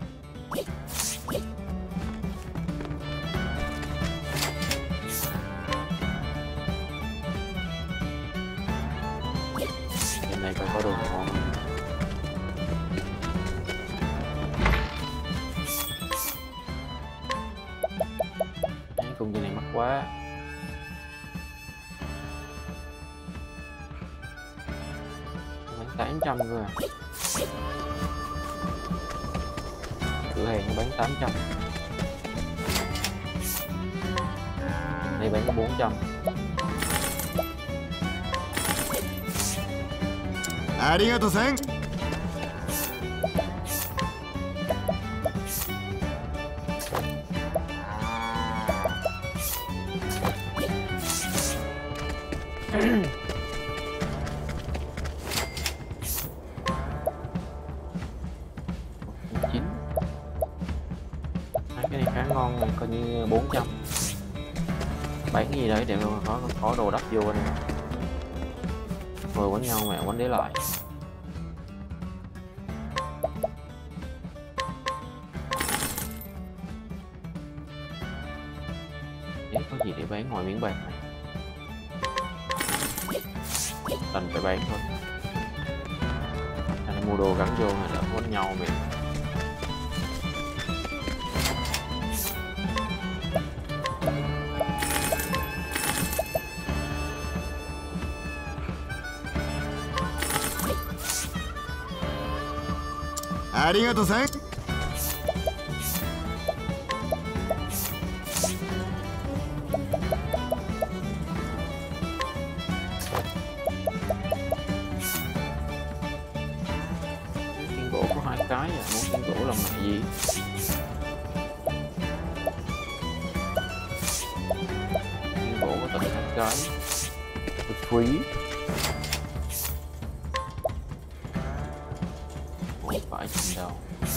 Trên này coi có đồ ngon không? Đấy, công viên này mắc quá. Bán tám trăm cơ à. Cửa hàng nó bán tám trăm. Đây bán có bốn trăm. Arigato san. chín. Cái này khá ngon này, coi như bốn trăm. Bán cái gì đấy để có có đồ đắp vô này. Vừa quánh nhau mẹ quánh đế lại. Đấy, có gì để bán ngoài miếng bạc này. Đành phải bán thôi. mua đồ gắn vô hay là quấn nhau mình. Arigato san. Kiên gỗ có hai cái à, muốn kiên gỗ làm lại gì? Kiên gỗ có tận hai cái. For free. Không phải chừng đâu.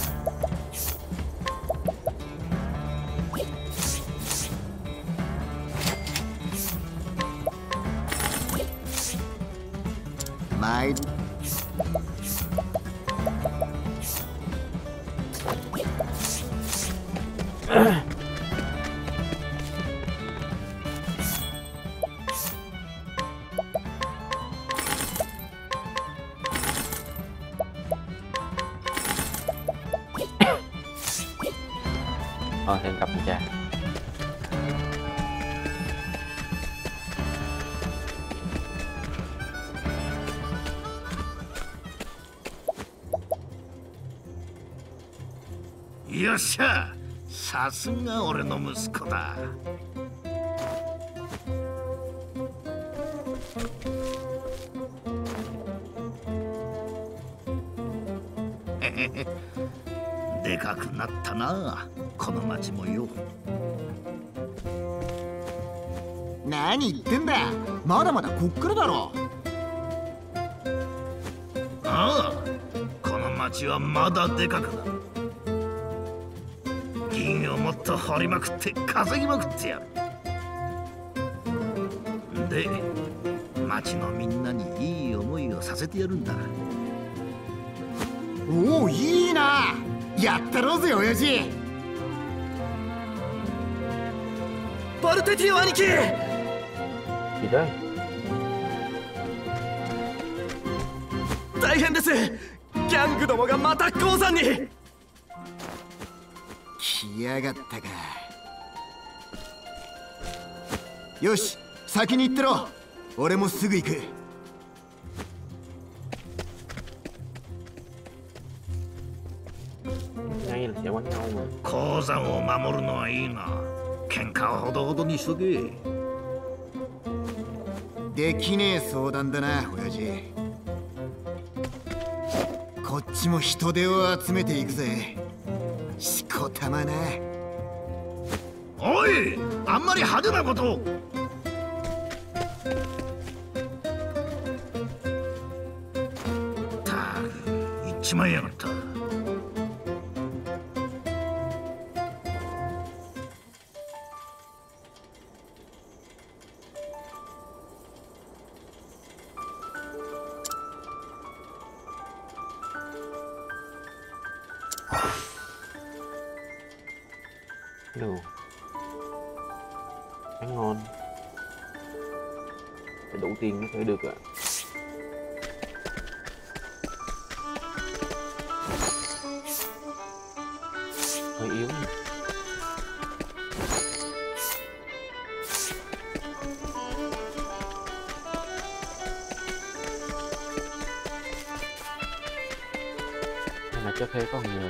Mai. Ờ, thêm cặp cha. よっしゃ、さすが俺の息子だ。でかくなったな、この町もよ。 何言ってんだ、まだまだこっからだろ。 ああ、この町はまだでかくなる。銀をもっと掘りまくって稼ぎまくってやる。で、町のみんなにいい思いをさせてやるんだ。 おお、いいな、やったろうぜ親父。 バルテティオ兄貴。 Gì đấy? 大変です。ギャングどもがまた鉱山に。 来やがったか。よし、先に行ってろ。俺もすぐ行く。 Ngay là sẽ quánh nhau mà. 鉱山を守るのはいいが、喧嘩はほどほどにしとけ。 できねえ相談だな親父。こっちも人手を集めていくぜ。しこたまな。 おい、あんまり派手なことを。たく、行っちまいやがった。 Đồ ăn ngon, phải đủ tiền mới thể được ạ. Hơi yếu này. Đây là cho thuê có người.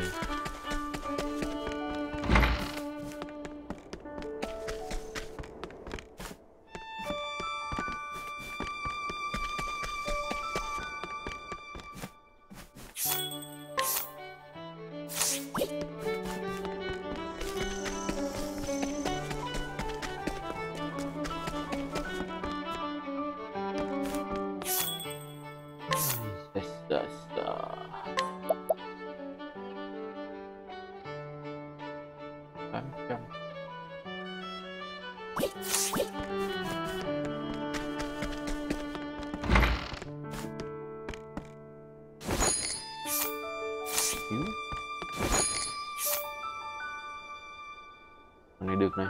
Con này được này.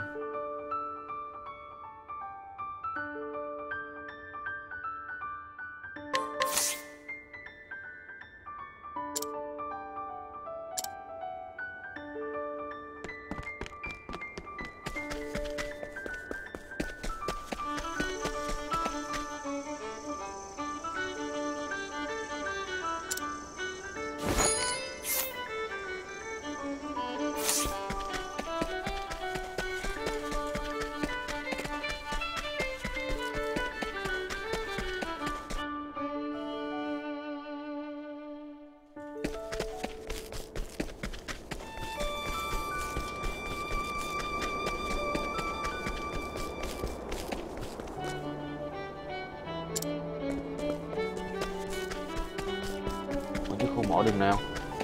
mỏ đường nào.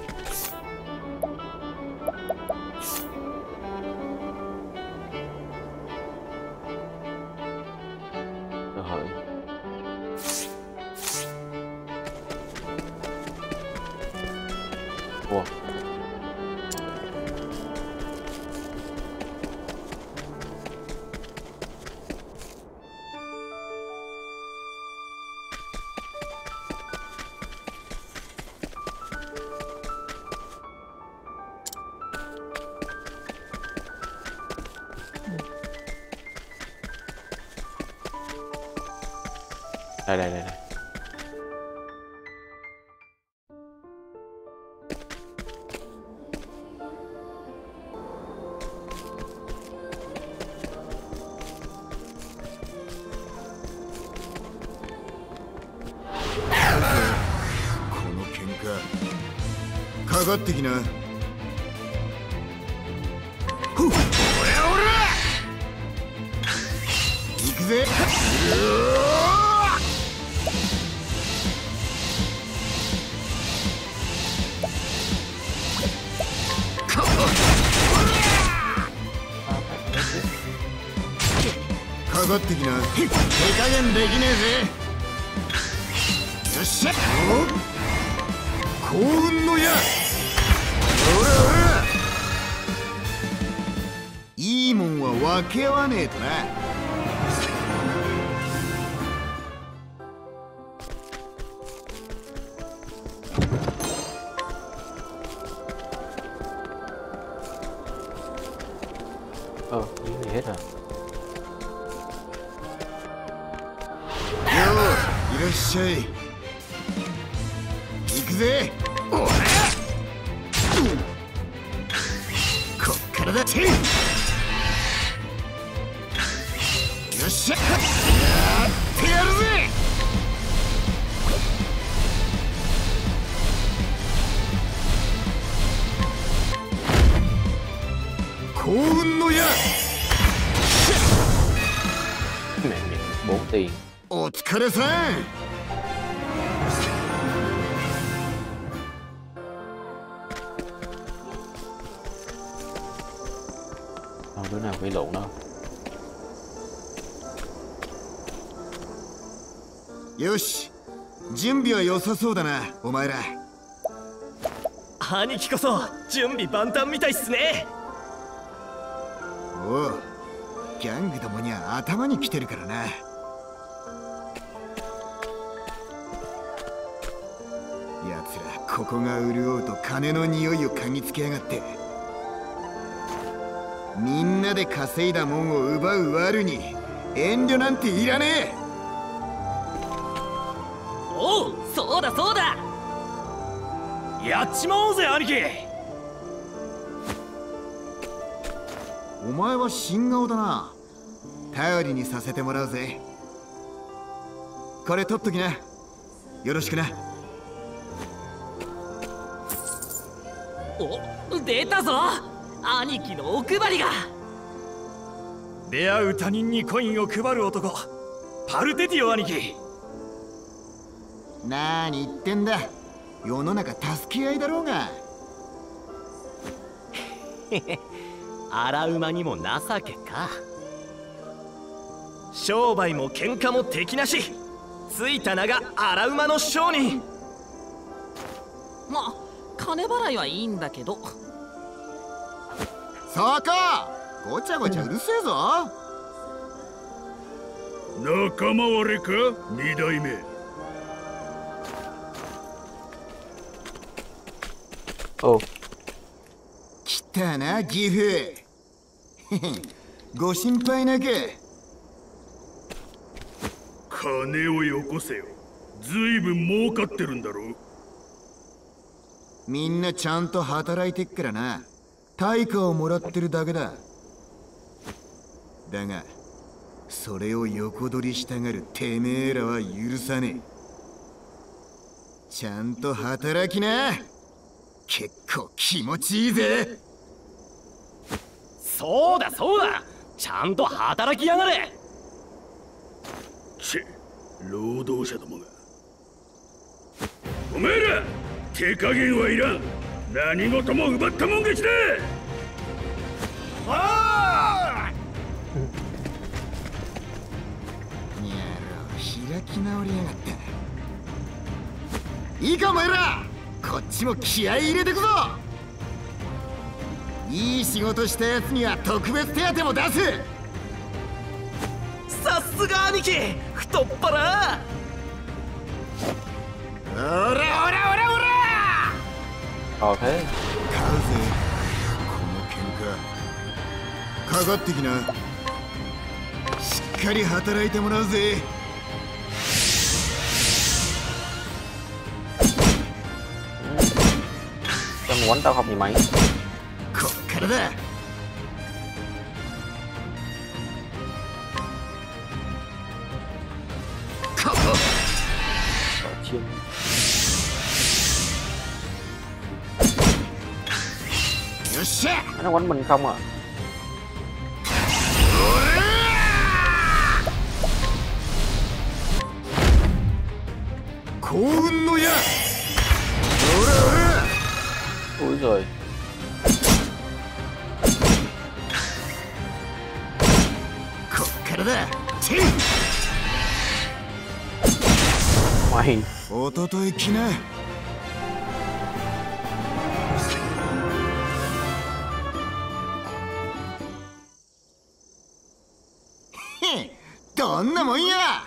Rồi. Wow. Đây đây đây đây. Cái かかってきな。ほっ、おらおら。行くぜ。かかってきな。手加減できねえぜ。よっしゃ。幸運の矢。おらおら。いいもんは分け合わねえとな。 Ờ, những gì hết rồi. よう、いらっしゃい。行くぜ。おら。こっからだ。よっしゃ。やってやるぜ。幸運の矢。 Mẹ nhận bốn tiền. お疲れさん。 Không đứa nào gây lộn đâu. よし、準備は良さそうだな、お前ら。 兄貴こそ準備万端みたいっすね。 おう、ギャングどもには頭に来てるからな。奴らここが潤うと金の匂いを嗅ぎつけやがって、みんなで稼いだもんを奪う悪に遠慮なんていらねえ。 おう、そうだそうだ。やっちまおうぜ兄貴。 お前は新顔だな。頼りにさせてもらうぜ。これ取っときな。よろしくな。 お、出たぞ、兄貴のお配りが。出会う他人にコインを配る男、パルテティオ兄貴。 なーに言ってんだ。世の中助け合いだろうが。 荒馬にも情けか。商売も喧嘩も敵なし、ついた名が荒馬の商人。ま、金払いはいいんだけど。 そうか、ごちゃごちゃうるせえぞ。 仲間割れか、二代目。 Ồ. 来たな、ギフ。ご心配なく。 金をよこせよ。ずいぶん儲かってるんだろう。 みんなちゃんと働いてっからな。対価をもらってるだけだ。だがそれを横取りしたがるてめえらは許さねえ。ちゃんと働きな。結構気持ちいいぜ。 そうだそうだ、ちゃんと働きやがれ。 チェ、労働者どもが。お前ら手加減はいらん。何事も奪ったもん勝ちだ。 ああにゃろ開き直りやがった。いいかお前ら、こっちも気合い入れてくぞ。いい仕事したやつには特別手当も出す。 さすが兄貴、太っ腹。 おらおらおらおら To thế 買うぜこの喧嘩。かかってきな。しっかり働いてもらうぜ。 Cho mình quánh tao không gì mày. こっからだ。ここ Chiên. よっしゃ。 Nó quánh mình không à. 幸運の矢。おらおら。 Ui rồi. こっからだ。チン。 Mày. おととい来な。へん、どんなもんや。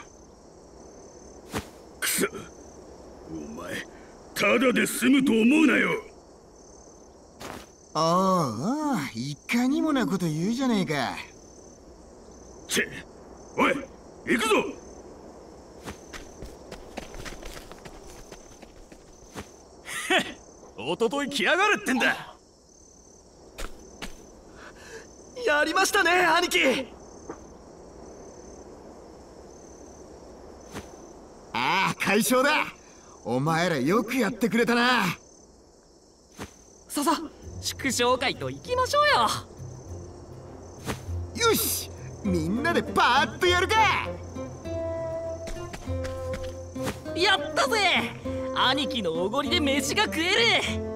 くそ、お前ただで済むと思うなよ。 ああ、いかにもなこと言うじゃねえか。 チェ、おい、行くぞ。 おととい来やがるってんだ。やりましたね兄貴。 ああ、快勝だ。お前らよくやってくれたな。 ささ、祝勝会と行きましょうよ。 よし、みんなでパーッとやるか。 やったぜ。兄貴のおごりで飯が食える。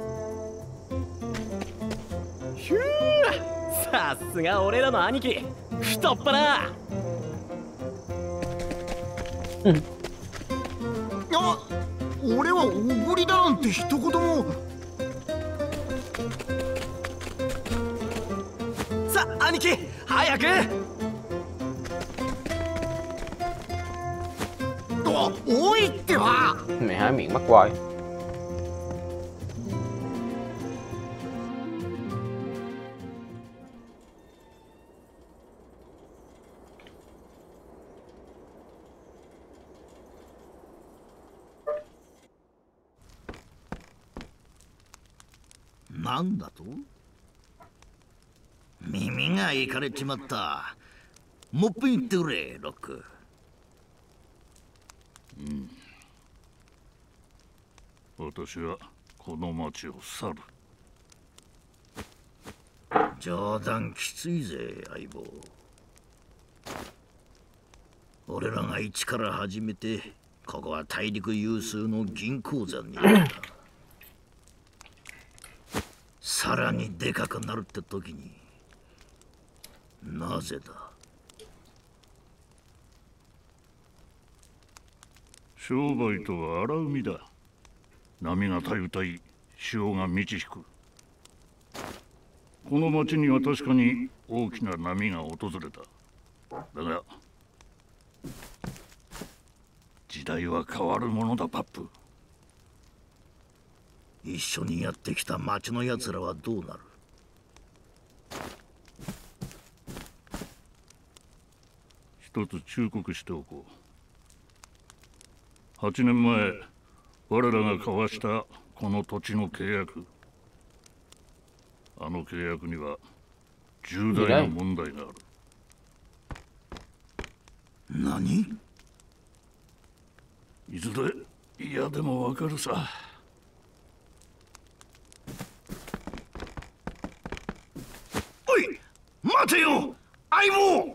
ひゅー、さすが俺らの兄貴、太っ腹。 あ、俺はおごりだなんて一言も。 さあ兄貴、早く。 お、おいってば。 Mày há miệng bắt quài. なんだと？耳がいかれちまった。もっぺん言ってくれ、ロック。 うん。私はこの町を去る。 冗談きついぜ、相棒。俺らが一から始めて、ここは大陸有数の銀鉱山になった。さらにでかくなるって時に、なぜだ？ 商売とは荒海だ。波がたゆたい、潮が満ち引く。この町には確かに大きな波が訪れた。だが時代は変わるものだ、パップ。 一緒にやってきた町のやつらはどうなる？ 一つ忠告しておこう。八年前我らが交わしたこの土地の契約、あの契約には重大な問題がある。 何？ いずれ嫌でもわかるさ。 おい、待てよ、相棒。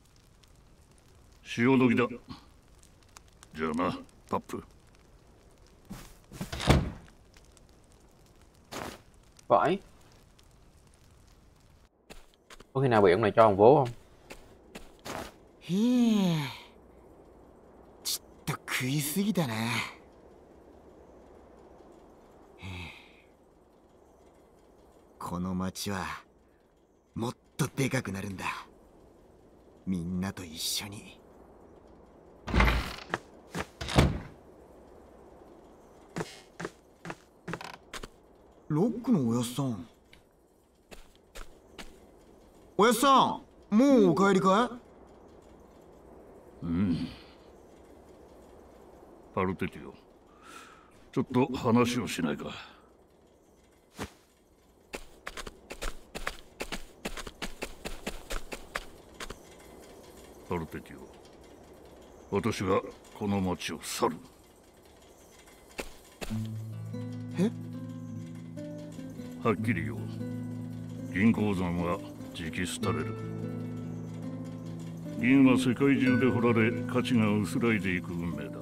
潮時だ。じゃあな、パップ。 Vãi. Có khi nào bị ông này cho ông vố không? へえちょっと食いすぎたな。この町はもっとでかくなるんだ。みんなと一緒に。ロックのおやっさん。おやっさん、もうお帰りかい？ うん。パルテティオ、ちょっと話をしないか。パルテティオ、私はこの町を去る。 え？ はっきり言おう。銀鉱山はじき廃れる。銀は世界中で掘られ価値が薄らいでいく運命だ。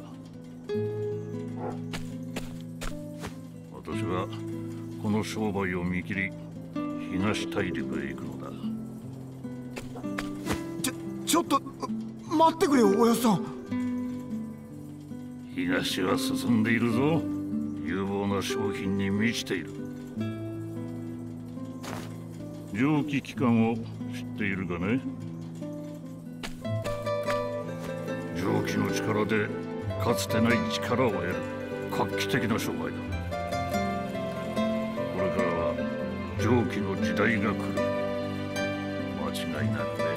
私はこの商売を見切り東大陸へ行くのだ。 ちょちょっと待ってくれよおやっさん。 東は進んでいるぞ。有望な商品に満ちている。蒸気機関を知っているかね。蒸気の力でかつてない力を得る画期的な商売だ。これからは蒸気の時代が来る。間違いなくね。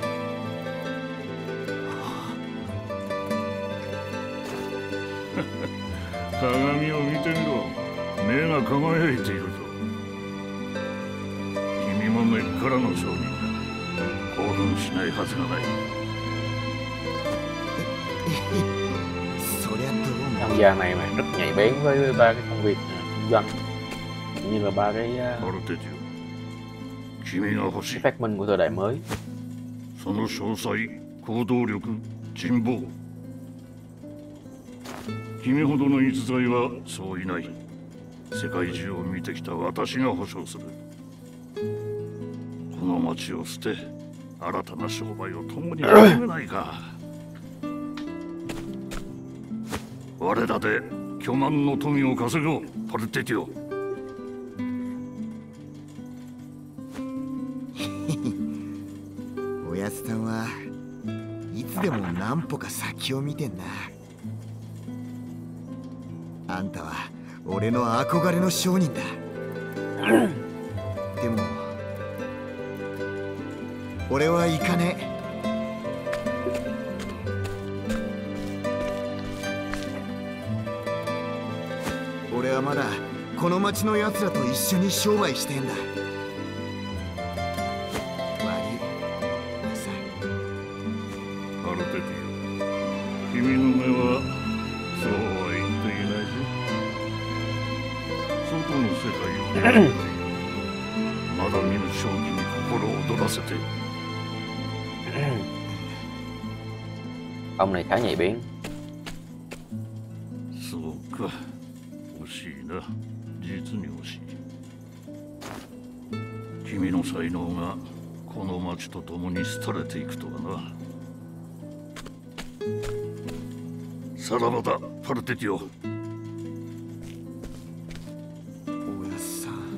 鏡を見てみろ。目が輝いているぞ。君も根っからの商人だ。興奮しないはずがない。 Ông già này mà rất nhạy bén với ba cái công việc kinh doanh, cũng như là ba cái, cái phát minh của thời đại mới. その詳細、行動力、人望。君ほどの逸材はそういない。世界中を見てきた私が保証する。この町を捨て、新たな商売を共に始めないか。我らで巨万の富を稼ごう、パルテティオ。 おやつさんはいつでも何歩か先を見てんな。あんたは俺の憧れの商人だ。でも俺は行かねえ。俺はまだこの町のやつらと一緒に商売してんだ。悪い、おやさん。 パルテティオ、君の目はそうは言っていないぞ。外の世界を見ている。まだ見ぬ正気に心を躍らせて。 Ông này khá nhạy bén. そうか。惜しいな。実に惜しい。君の才能がこの町と共に廃れていくとはな。さらばだ、パルテティオ。 おやさん。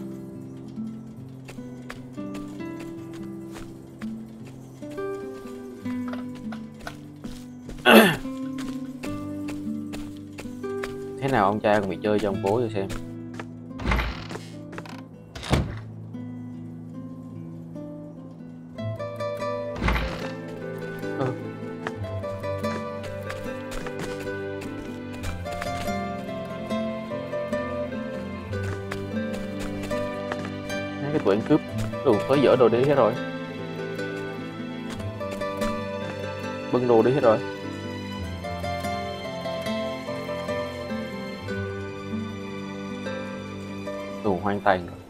Thế nào ông cha còn bị chơi cho ông cố cho xem. Ừ. Cái tụi anh cướp đồ tới dỡ đồ đi hết rồi. Bưng đồ đi hết rồi. Đồ hoang tàn rồi.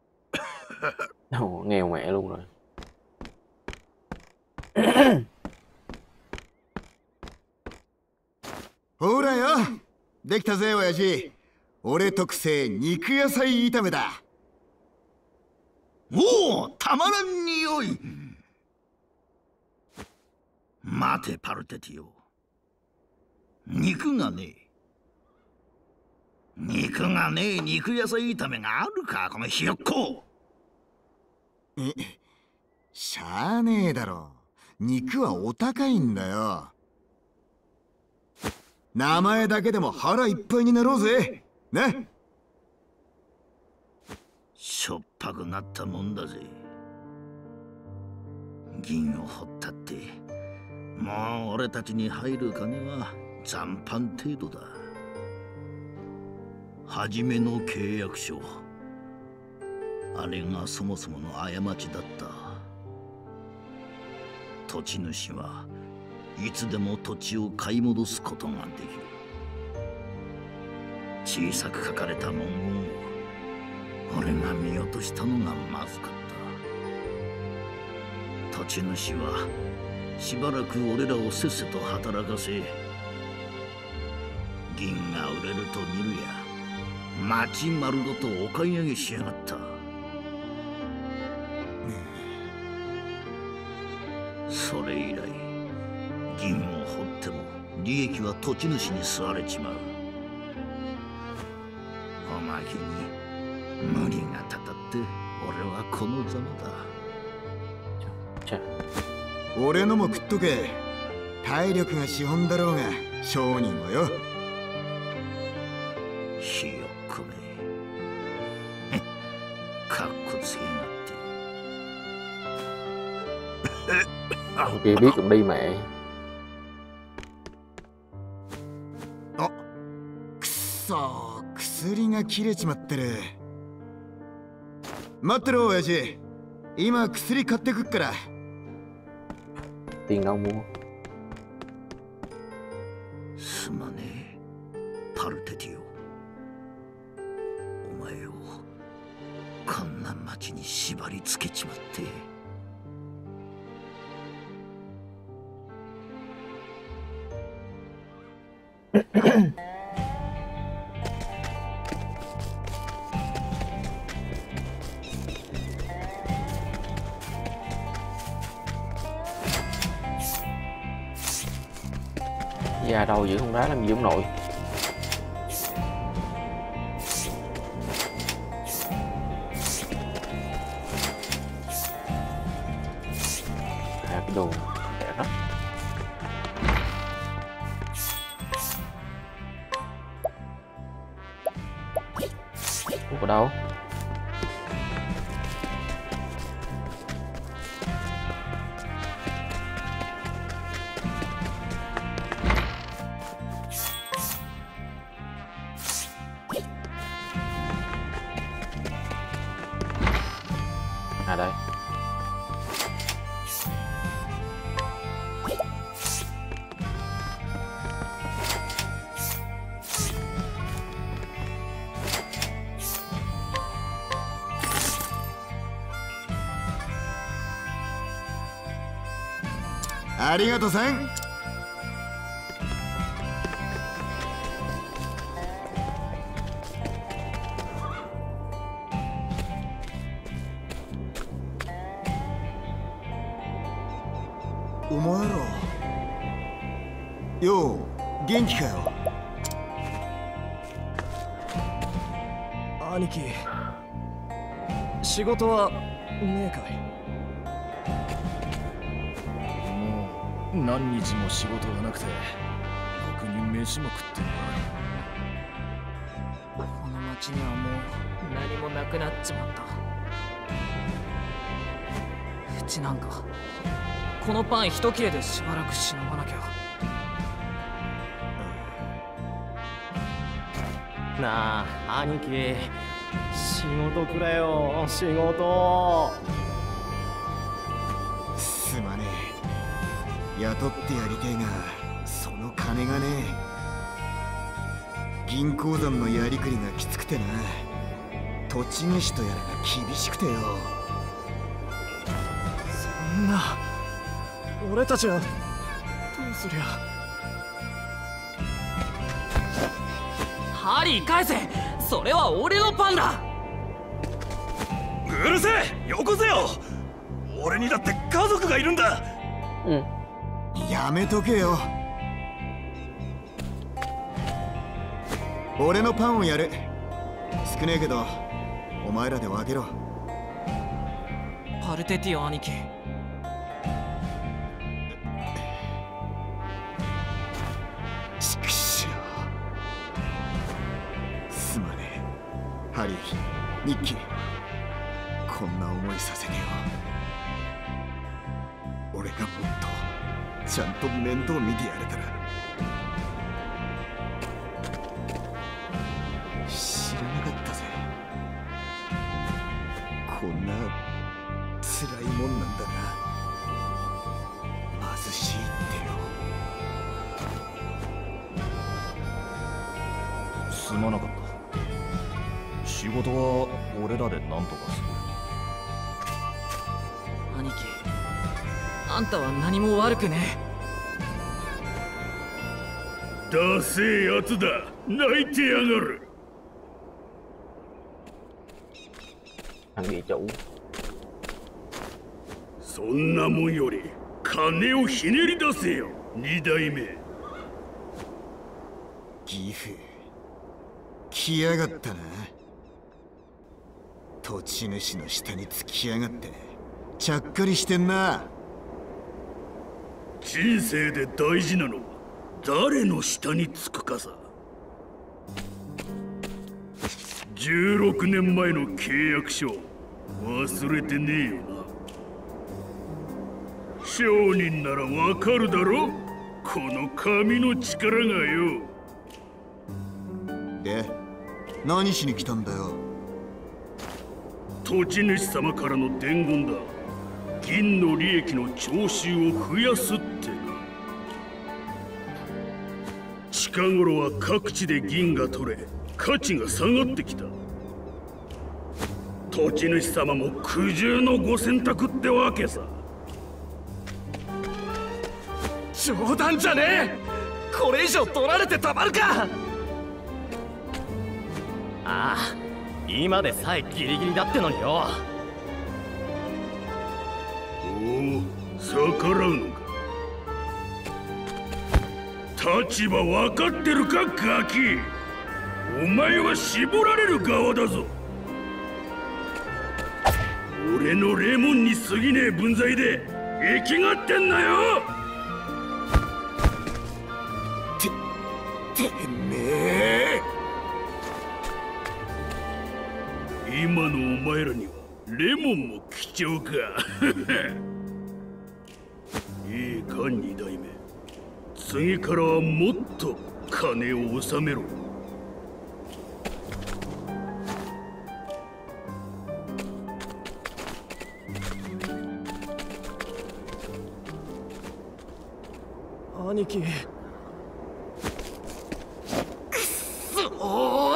Ồ, nghèo mẹ luôn rồi. ほらよ、できたぜ親父。俺特製肉野菜炒めだ。 おお、たまらん匂い。待てパルテティオ、肉がねえ。肉がねえ肉野菜炒めがあるか、このひよっこ。 え、しゃあねえだろ。肉はお高いんだよ。名前だけでも腹いっぱいになろうぜ。ね。 しょっぱくなったもんだぜ。銀を掘ったってもう俺たちに入る金は残飯程度だ。初めの契約書、あれがそもそもの過ちだった。土地主はいつでも土地を買い戻すことができる。小さく書かれた文言を俺が見落としたのがまずかった。土地主はしばらく俺らをせっせと働かせ、銀が売れると見るや町丸ごとお買い上げしやがった。それ以来銀を掘っても利益は土地主に吸われちまう。おまけに無理がたたって俺はこのざまだ。 俺のも食っとけ。体力が資本だろうが商人はよ。 ひよっこめ、かっこつけやがって。 Kia biết cũng đi mẹ. あ、くそ、薬が切れちまってる。待ってろ親父、今薬買ってくっから。 Tiền đâu mua? すまねえパルテティオ、お前をこんな町に縛り付けちまって。 Già đầu giữ con đá làm gì ông nội. À, cái đồ rẻ lắm. Thuốc ở đâu? À đây. Àりがとさん。お前らよう元気かよ。 兄貴、仕事はねえかい？もう何日も仕事がなくてろくに飯も食ってねえ。この町にはもう何もなくなっちまった。うちなんかこのパン一切れでしばらくしのがなきゃ。なあ兄貴、仕事くれよ仕事。 すまねえ、雇ってやりてえがその金がねえ。銀鉱山のやりくりがきつくてな、土地主とやらが厳しくてよ。 そんな俺たちはどうすりゃ。 ハリー返せ。それは俺のパンだ。 うるせえ、よこせよ。俺にだって家族がいるんだ。 うん。 やめとけよ。俺のパンをやる。少ねえけどお前らで分けろ。 パルテティオ兄貴。 ちくしょう。すまねえハリー、ニッキー、こんな思いさせてよ。俺がもっとちゃんと面倒見てやれたら。知らなかったぜ、こんな辛いもんなんだな、貧しいってよ。 すまなかった。仕事は俺らで何とかする。 兄貴、あんたは何も悪くねえ。ダセえやつだ、泣いてやがる。 thằng địa chủ。 そんなもんより金をひねり出せよ、二代目。 ギフ来やがったな。土地主の下につきやがってちゃっかりしてんな。 人生で大事なのは誰の下につくかさ。じゅうろくねんまえの契約書忘れてねえよな。商人ならわかるだろ、この紙の力がよ。 で何しに来たんだよ。 土地主様からの伝言だ。銀の利益の徴収を増やすってな。近頃は各地で銀が取れ価値が下がってきた。土地主様も苦渋のご選択ってわけさ。 冗談じゃねえ。これ以上取られてたまるか。 ああ、今でさえギリギリだってのによ。 おお、逆らうのか。立場分かってるかガキ。お前は絞られる側だぞ。俺のレモンに過ぎねえ分際で生きがってんなよ。 て、てめえ。 今のお前らにはレモンも貴重か。いいか二代目、次からはもっと金を納めろ。 兄貴。くっそー。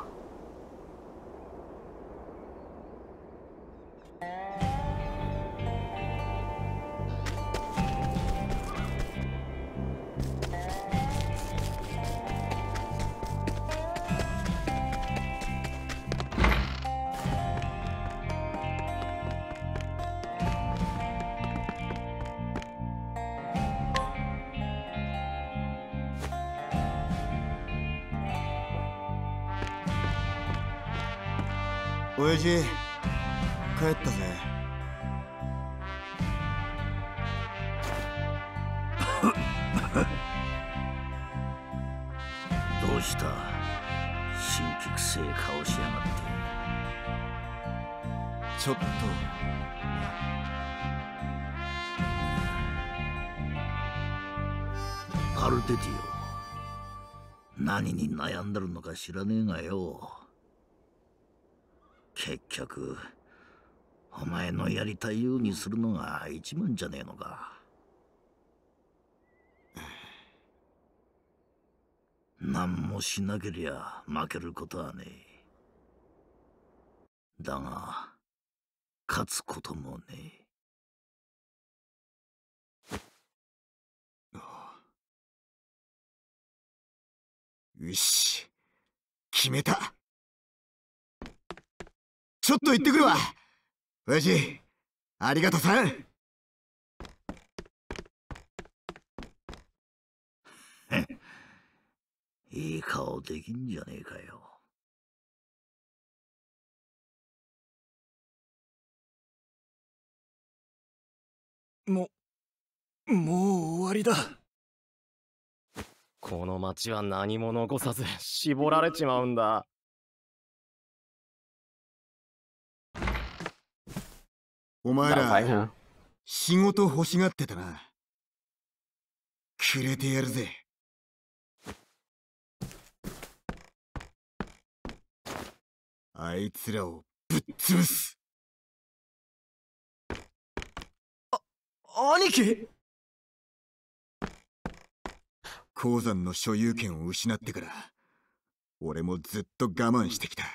親父、帰ったぜ。 どうした、辛気くせえ顔しやがって。 ちょっとパルテティオ、何に悩んでるのか知らねえがよ。結局お前のやりたいようにするのが一番じゃねえのか。何もしなけりゃ負けることはねえ。だが勝つこともねえ。よし、 決めた。ちょっと行ってくるわ。親父、ありがとさん。 いい顔できんじゃねえかよ。 もう、もう終わりだ。 この町は何も残さず絞られちまうんだ。 お前 Đạo phải ら hả? 仕事欲しがってたな。くれてやるぜ。あいつらをぶっ潰す。 兄貴。 鉱山の所有権を失ってから俺もずっと我慢してきた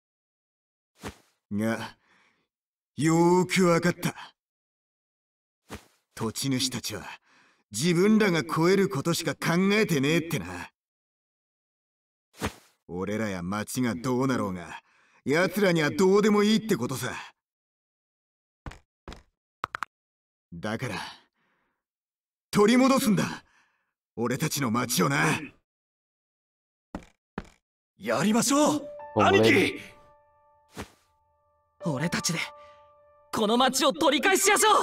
が、よーくわかった。土地主たちは自分らが超えることしか考えてねえってな。俺らや町がどうなろうが奴らにはどうでもいいってことさ。だから取り戻すんだ、俺たちの町をな。 やりましょう、 Cùng 兄 lên. 貴。 俺たちでこの町を取り返しやしょう。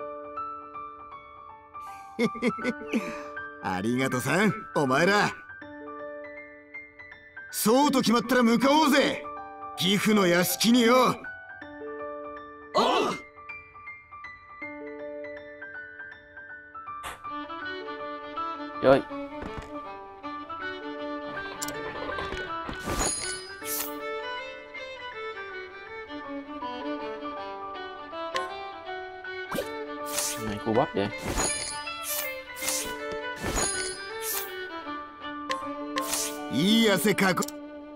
ありがとさん、お前ら。そうと決まったら向かおうぜ、岐阜の屋敷によ。 おう。 Chơi. Này cua bắp vậy. Ý à, sẽ cả có...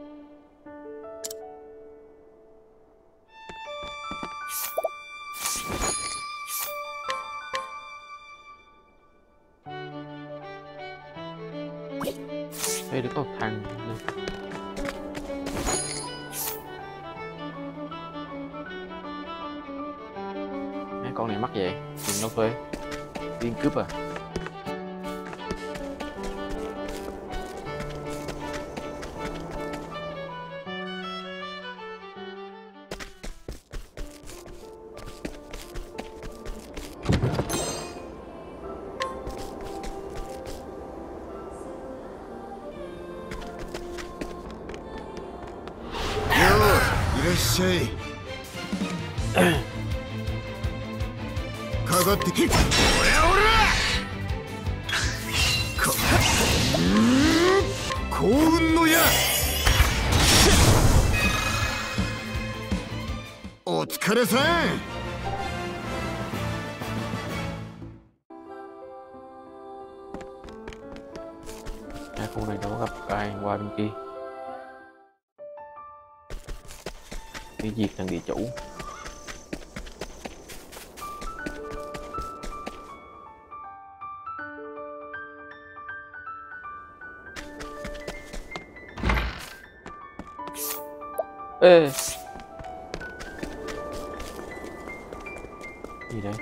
Đây được có một thằng này. Mấy con này mắc vậy, tiền đâu thuê, tiền cướp à. Chơi. かかってき。おらおら。幸運の矢。お疲れさん。Hai khu này đâu có gặp ai qua bên kia. Đi diệt thằng địa chủ. Ê, gì đây?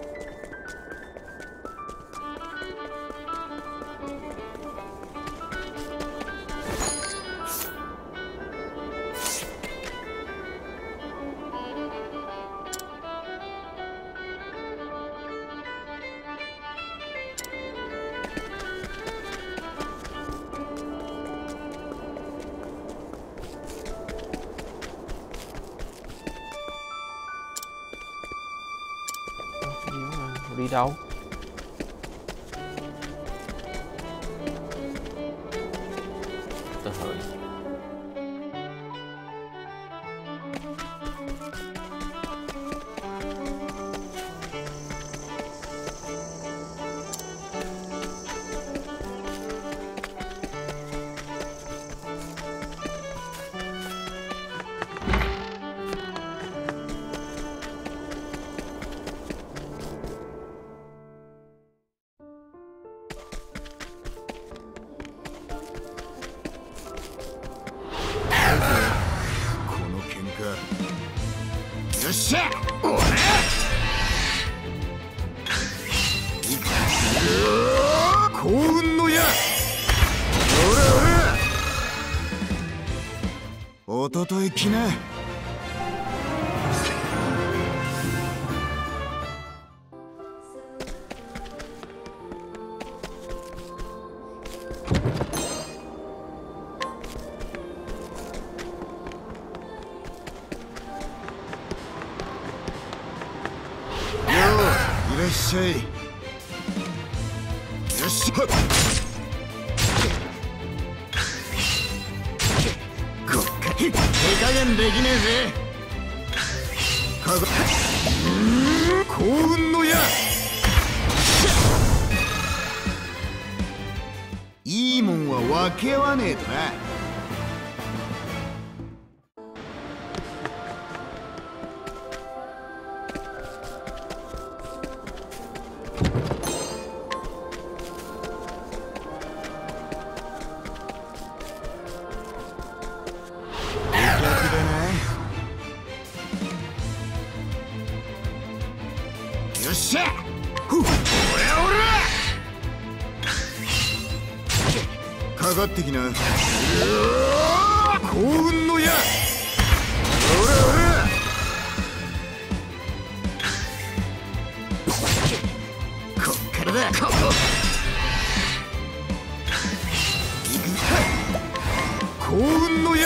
Đi đâu? Từ hồi っしゃおら幸運の矢おらおらおととい来ないらっしゃい。よっしゃ。こっか手加減できねえぜ。かご幸運の矢。いいもんは分け合わねえとな。よっしゃふっおらおらかかってきな幸運の矢おらおらこっからだここ行くぞ幸運の矢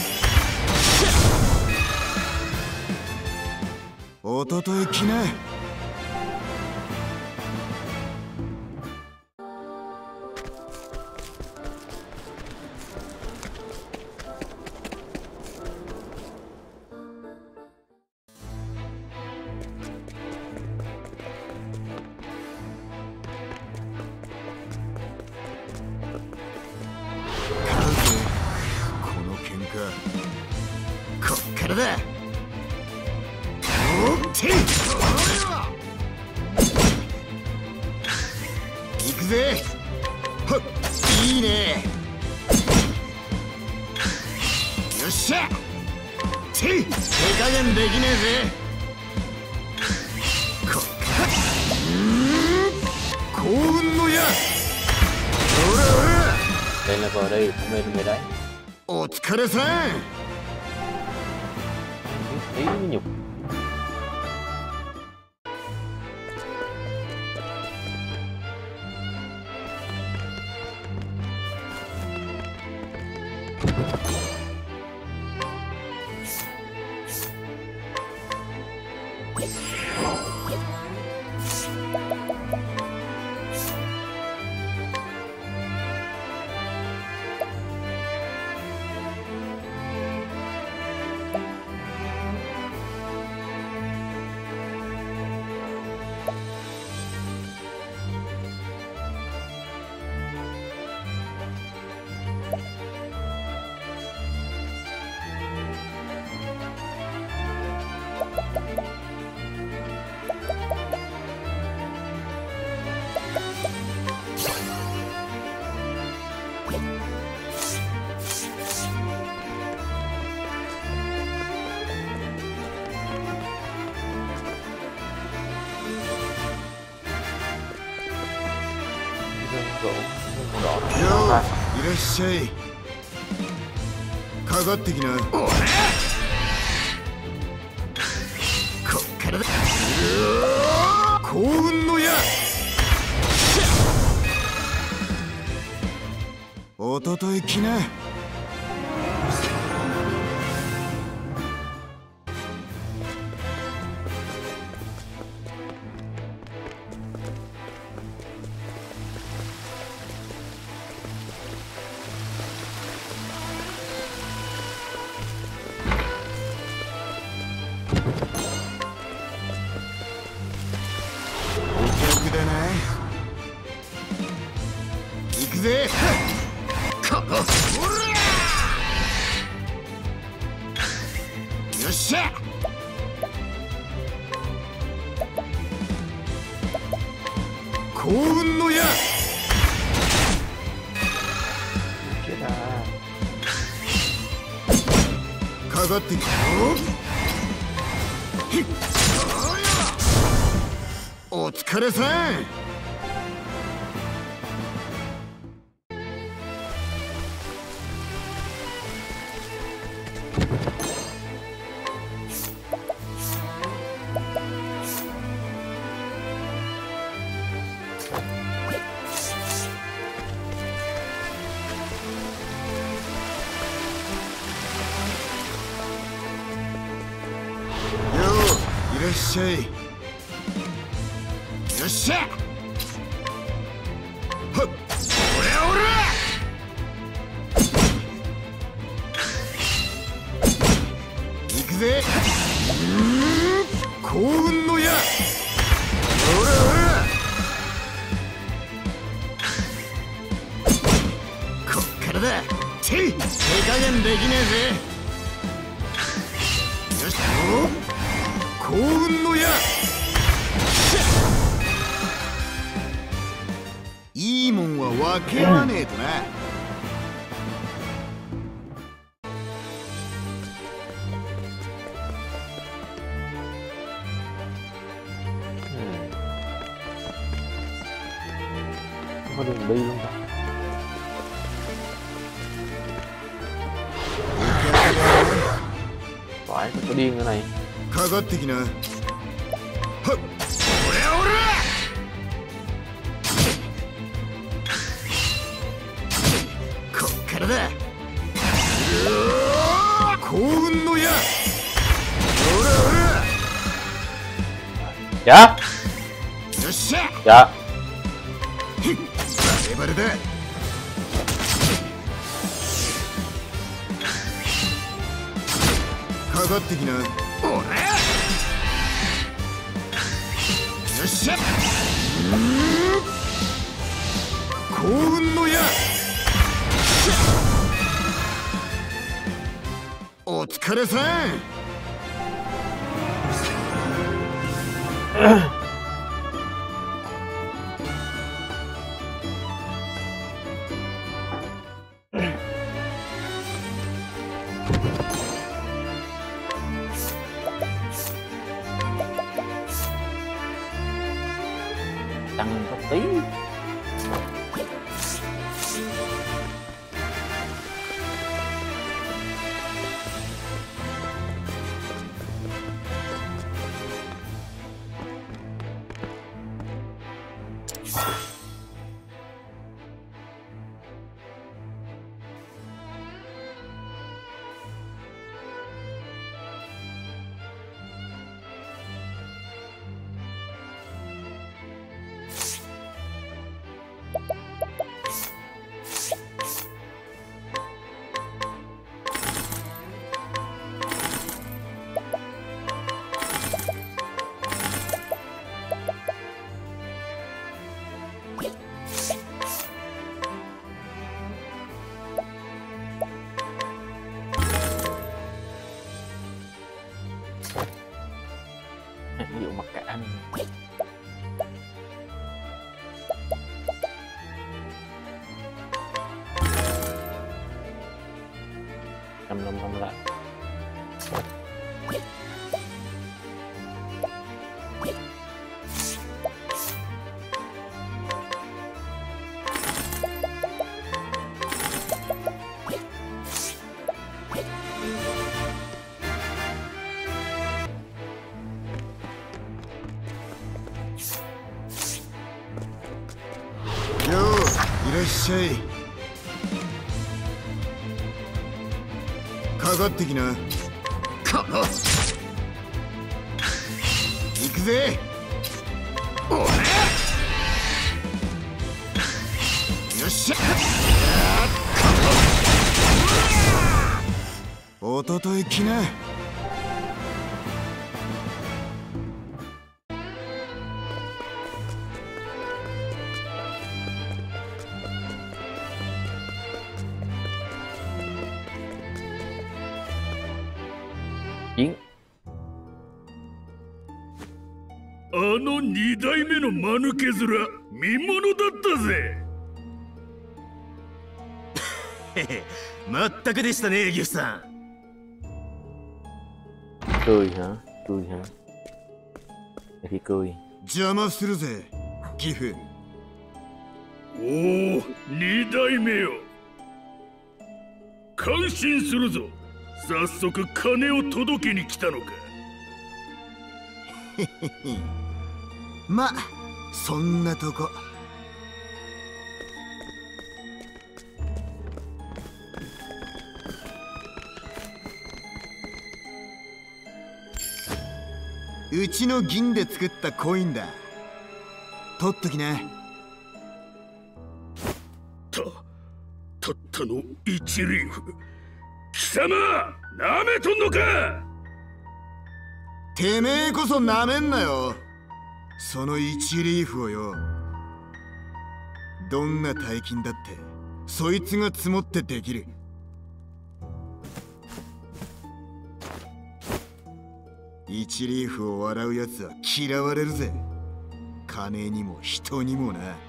おととい来なこっからだおって行くぜはっいいねよっしゃ手加減できねえぜこっから幸運の矢おらおら Đây là vào đây cũng lên người đấy. お疲れさん Tí nhục.よういらっしゃいかかってきなこっからだ幸運の矢おととい来な行くぜここよっしゃ幸運の矢かかってきたお疲れさん。いらっしゃい。よっしゃ。はっ。おらおら。行くぜ。うーん。幸運の矢。おらおら。こっからだ。てい。手加減できねえぜ。よし。お。幸運の矢。いいもんは分け合わねえとな。 có đường đi luôn ta. Phải có điên nữa này. かかってきな。はっ。おらおら。こっからだ。幸運の矢。おらおら。 Dạ. よっしゃ。 Dạ. バレバレだ。かかってきな。おら。よっしゃ。幸運の矢。お疲れさん。 Tăng có tí. Ví dụ mặc cả năm năm năm lại. Yo, いらっしゃい。かかってきな。かの。行くぜ。おら。よっしゃ。おととい来な。 chiến。 あの二代目の間抜け面、見物だったぜ。 まったくでしたね、ギフさん。 cười hả? Cười hả? Thì cười. 邪魔するぜギフ。 おお、二代目よ。感心するぞ。早速金を届けに来たのか。 ま、そんなとこ。うちの銀で作ったコインだ。取っときな。 た、たったの一リーフ。貴様、なめとんのか。 てめえこそなめんなよ。その一リーフをよ。どんな大金だってそいつが積もってできる。一リーフを笑うやつは嫌われるぜ。金にも人にもな。 へっ、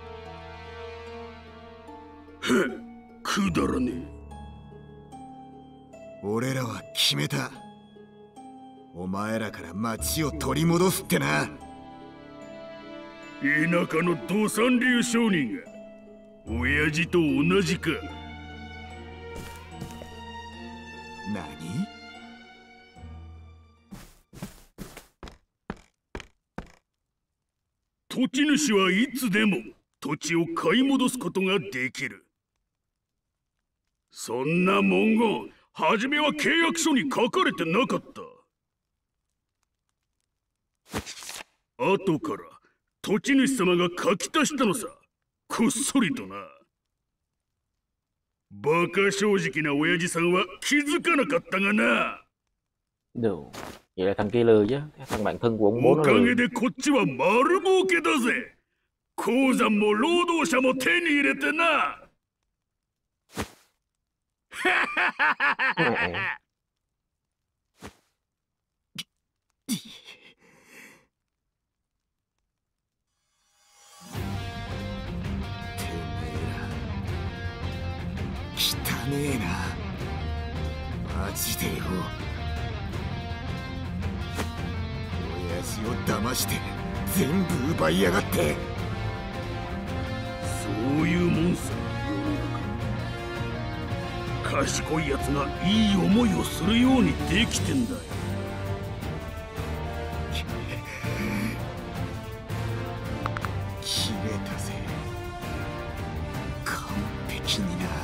くだらねえ。俺らは決めた。お前らから町を取り戻すってな。 田舎の土三流商人が親父と同じか。 何？ 土地主はいつでも土地を買い戻すことができる。そんな文言、初めは契約書に書かれてなかった。後から土地主様が書き足したのさ。こっそりとな。バカ正直な親父さんは気づかなかったがな。 Được. Vậy là thằng kia lừa chứ, thằng bạn thân của ông bố お nó か lừa. げでこっちは丸儲けだぜ。鉱山も労働者も手に入れてな。 汚ねえな。マジでよ。親父を騙して全部奪いやがって。 そういうもんさ、世の中。賢いやつがいい思いをするようにできてんだよ。 切れたぜ。完璧にな。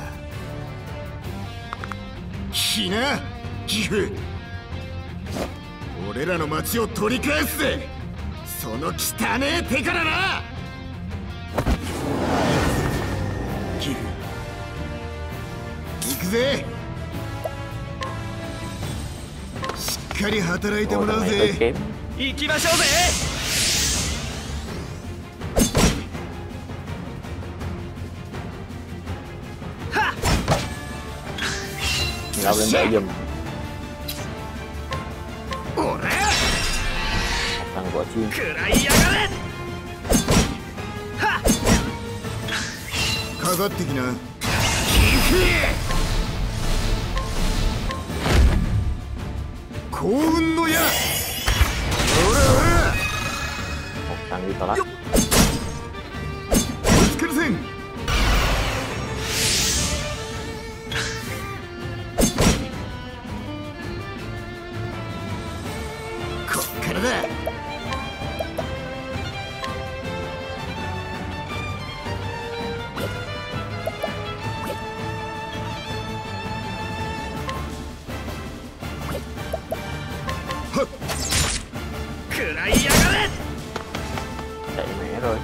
来な、ギフ。俺らの町を取り返すぜ。その汚ねえ手からな。ギフ、行くぜ。しっかり働いてもらうぜ。 行きましょうぜ。 Ngọc lên đợi giùm. Thằng quả chim. Kaかってきな。幸運の矢。ほらほら。 Một thằng đi tòa lắc. お疲れせん。こっからだ。 食らいやがれ。 Chạy mẹ rồi.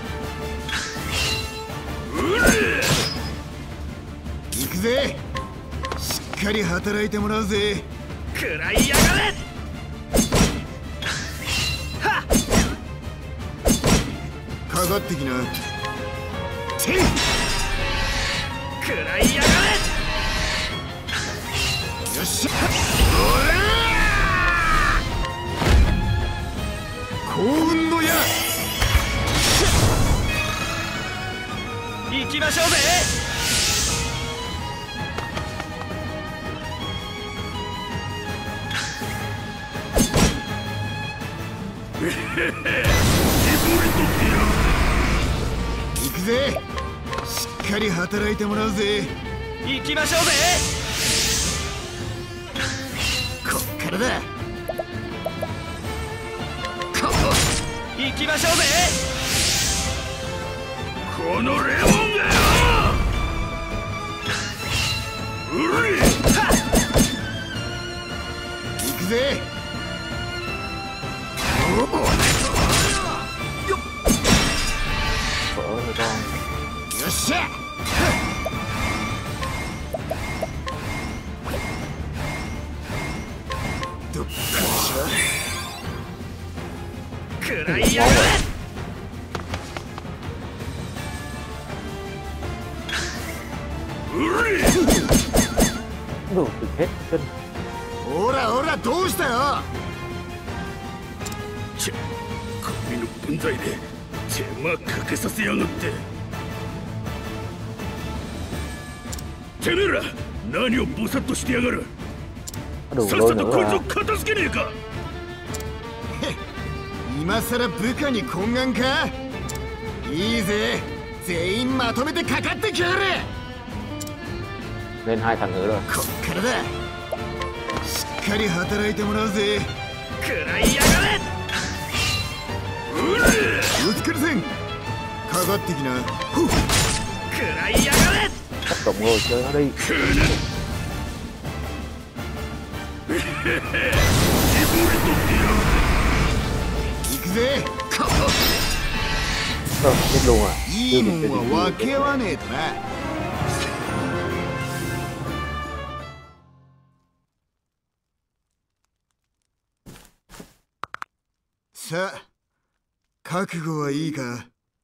行くぜ。しっかり働いてもらうぜ。 食らいやがれ。 かかってきな。てい。 食らいやがれ。 よっしゃ。幸運の矢。 行きましょうぜ。 行くぜ。しっかり働いてもらうぜ。 行きましょうぜ。 こっからだ。 行きましょうぜ。 このレモンだよ。うり。 行くぜ。 Vỡ rồi con. よっしゃ。どっかしら。 食らいやがれ。 Đủ từ hết chân. ほらほら、どうしたよ。 ち神の分際で手間かけさせやがって。てめえら何をボサッとしてやがる。さっさとこいつを片付けねえか。 今さら部下に懇願か。いいぜ、全員まとめてかかってきやがれ。 Lên hai thằng nữa rồi. こっからだ。しっかり働いてもらうぜ。 食らいやがれ。 気をつけるぜん。かかってきな。 食らいやがれ。 Bắt cổng rồi chơi nó đi. 行くぜ。 Ờ, chết luôn à. いいもんは分け合わねえとな。さあ、覚悟はいいか。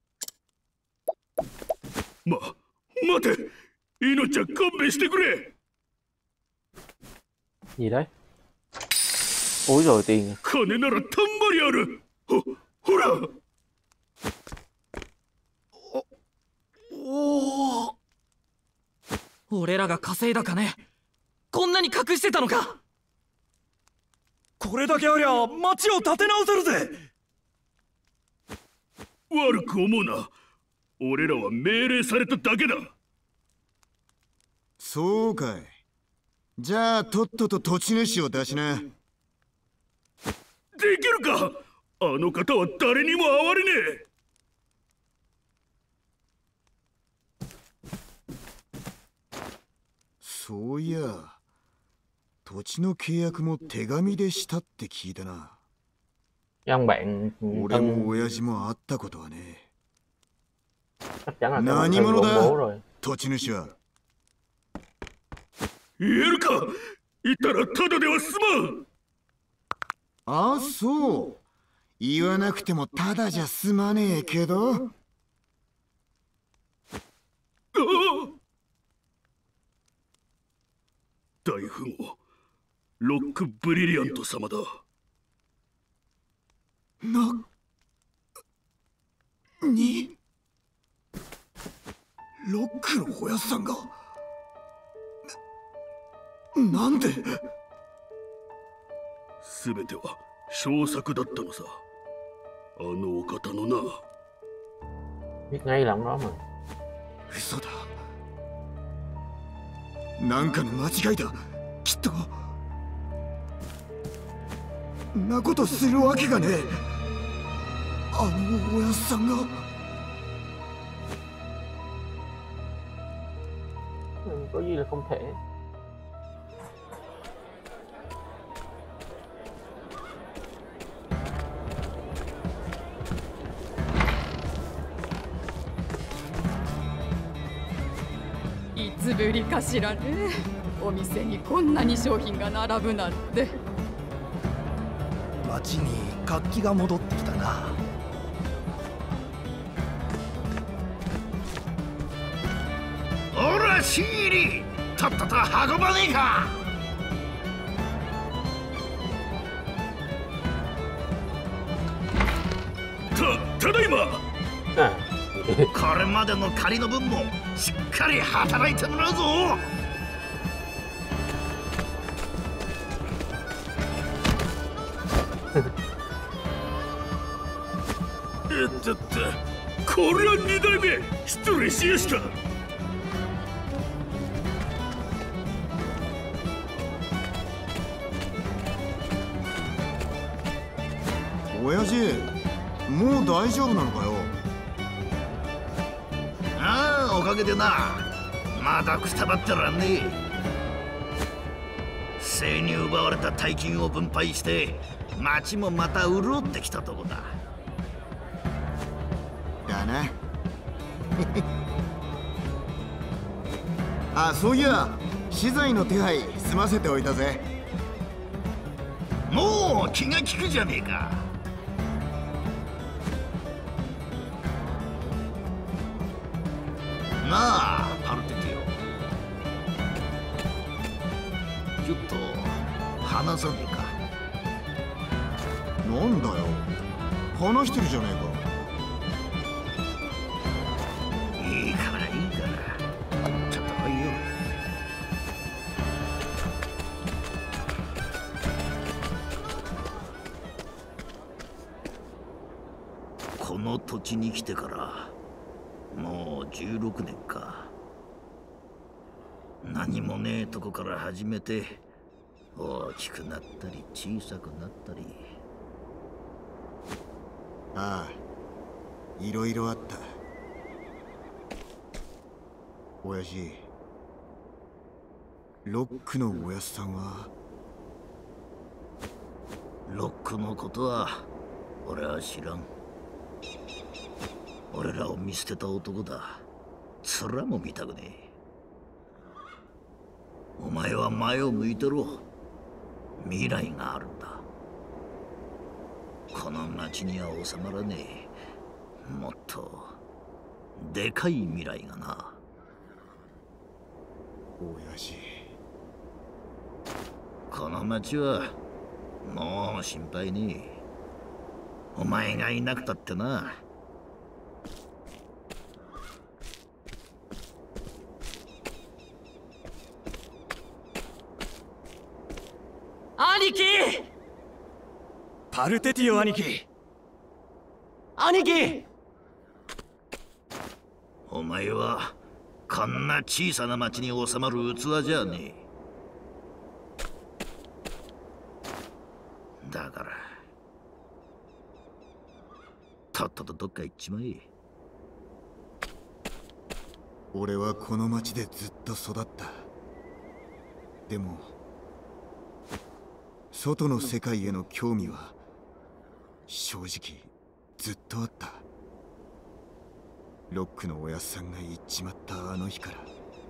ま、待て。命は勘弁してくれ。 Gì đấy? Ôi rồi tiền. 金ならたんまりある。ほ、ほら。 おお。俺らが稼いだ金、こんなに隠してたのか。 これだけありゃ町を立て直せるぜ。 悪く思うな。俺らは命令されただけだ。 そうかい。じゃあとっとと土地主を出しな。 できるか。あの方は誰にも哀れねえ。 そういや、土地の契約も手紙でしたって聞いたな。 Ông bạn 俺も親父も会ったことはね。 chắc chắn là 何者だ、土地主は。 言えるか。言ったらただでは済まん。 ああ、そう。言わなくてもただじゃ済まねえけど。ああ、大富豪ロック・ブリリアント様だ。 な、に、ロックのおやつさんが、な、なんで。 すべては小作だったのさ。あのお方のな。 Biết ngay là ông đó mà. 嘘だ。なんかの間違いだ。きっと。んなことするわけがねえ。あのおやっさんが。 Ừ, có gì là không thể. いつぶりかしらね。お店にこんなに商品が並ぶなんて。 街に活気が戻ってきたな。 ほら新入り、とっとと運ばねえか。 た、ただいま。 これまでの借りの分もしっかり働いてもらうぞ。 えっとっと、こりゃ二代目失礼しやした。 親父、もう大丈夫なのかよ。 ああ、おかげでな。まだくたばってらんねえ。生に奪われた大金を分配して町もまた潤ってきたとこだ。 だな。あ、そういや資材の手配済ませておいたぜ。 もう気が利くじゃねえか。なあ、パルテティオ、ちょっと話さねえか。 なんだよ、話してるじゃねえか。 いいからいいから、ちょっと来いよ。この土地に来てからもうじゅうろくねんか。何もねえとこから始めて大きくなったり小さくなったり。 ああ、いろいろあった。親父、ロックのおやっさんは。 ロックのことは俺は知らん。俺らを見捨てた男だ。面も見たくねえ。お前は前を向いてろ。未来があるんだ。この町には収まらねえ。もっとでかい未来がな。 親父、 この町はもう心配ねえ。お前がいなくたってな。 兄貴！ パルテティオ兄貴。 兄貴！ お前はこんな小さな町に収まる器じゃねえ。だからとっととどっか行っちまえ。 俺はこの町でずっと育った。でも外の世界への興味は正直ずっとあった。ロックのおやっさんが言っちまったあの日から。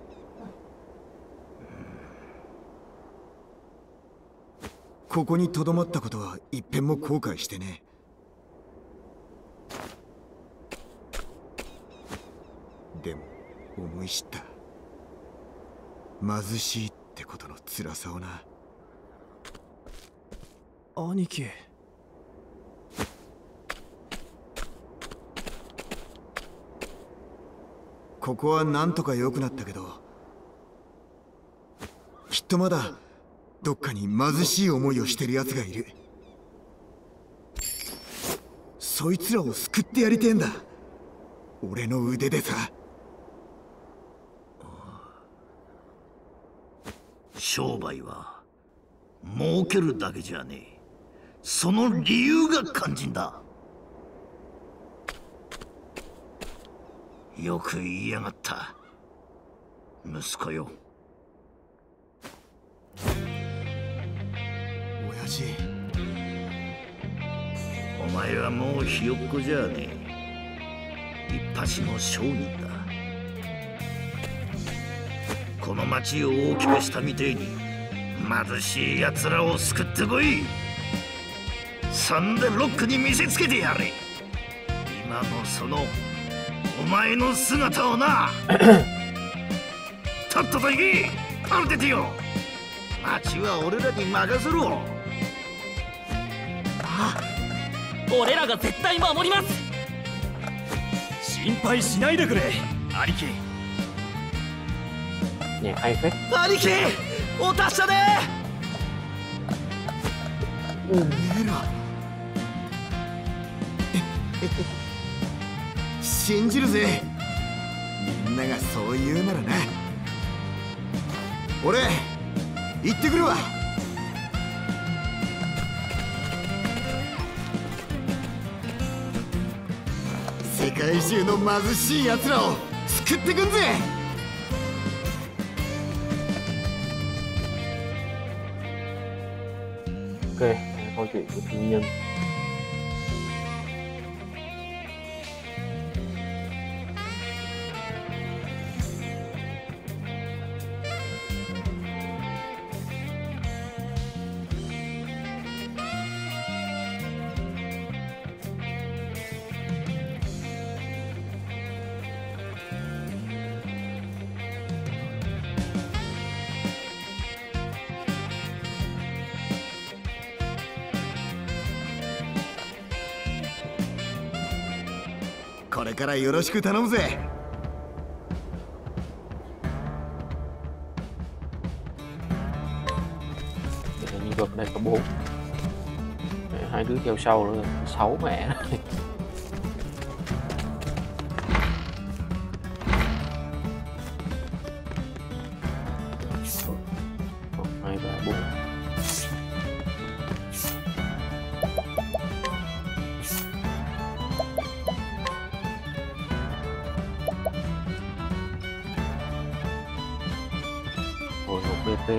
ここにとどまったことは一遍も後悔してね。でも思い知った。貧しいってことの辛さをな。 兄貴。 ここはなんとか良くなったけど、きっとまだどっかに貧しい思いをしてる奴がいる。そいつらを救ってやりてえんだ、俺の腕でさ。 商売は儲けるだけじゃねえ。その理由が肝心だ。よく言いやがった、息子よ。 親父、 お前はもうひよっこじゃねえ。一発の商人だ。この町を大きくしたみてえに貧しい奴らを救ってこい。そんでロックに見せつけてやれ。今のそのお前の姿をな。とっとと行け、パルテティオ。町は俺らに任せろ。 ああ、俺らが絶対守ります。 心配しないでくれ兄貴。 Nhạc hay phết. 兄貴、お達者で。 おめえら信じるぜ。みんながそう言うならな。俺行ってくるわ。世界中の貧しい奴らを救ってくんぜ。 Ok, câu chuyện của thiên nhân. これからよろしく頼むぜ。 Nhân vật đây có bốn, hai đứa theo sau nữa, sáu mẹ đó. Một, hai, ba, bốn. Hồi một bê tê.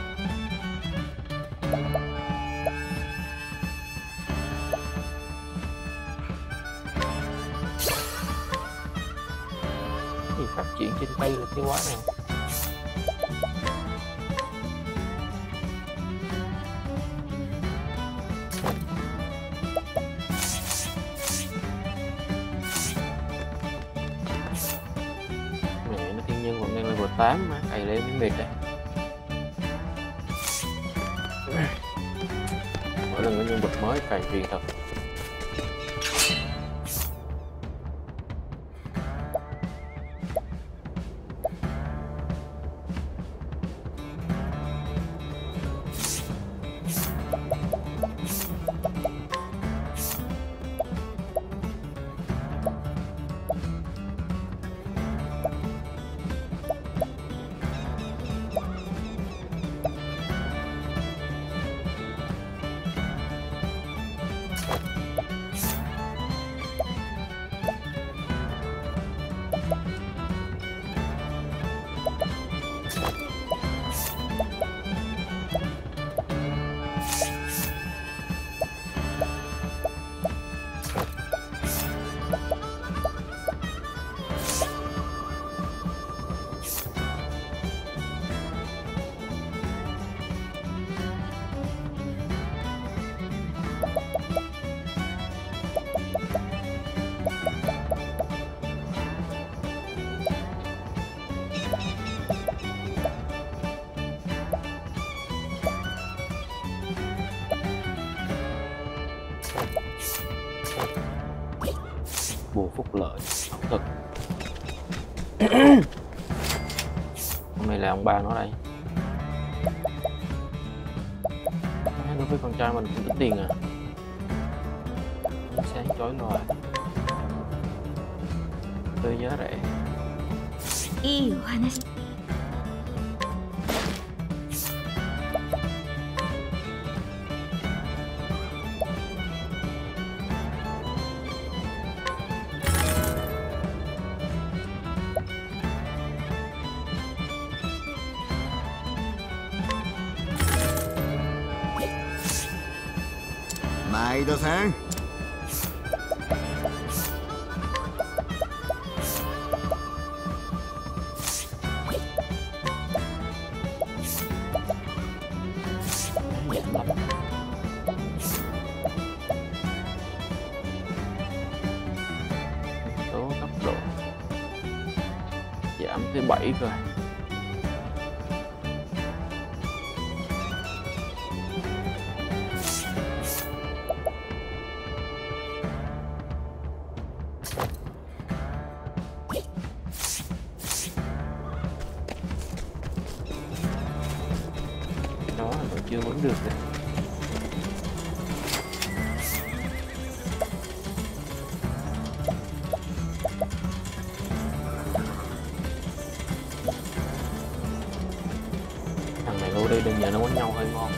Thì phát triển trên tay là cái quá này. Mẹ nó thiên nhân còn đang level tám mà cày lên mới mệt đấy. Mỗi lần có nhân vật mới cày phiền thật. Bùa phúc lợi ẩm thực. Hôm nay là ông ba nó đây. Đối với con trai mình cũng tính tiền à. Sáng chói lòa. Tôi giá rẻ. いいお話。 毎度さん。 Số tốc độ giảm tới bảy rồi. Đó là chưa vẫn được rồi. nhờ nó quấn nhau hơi ngon.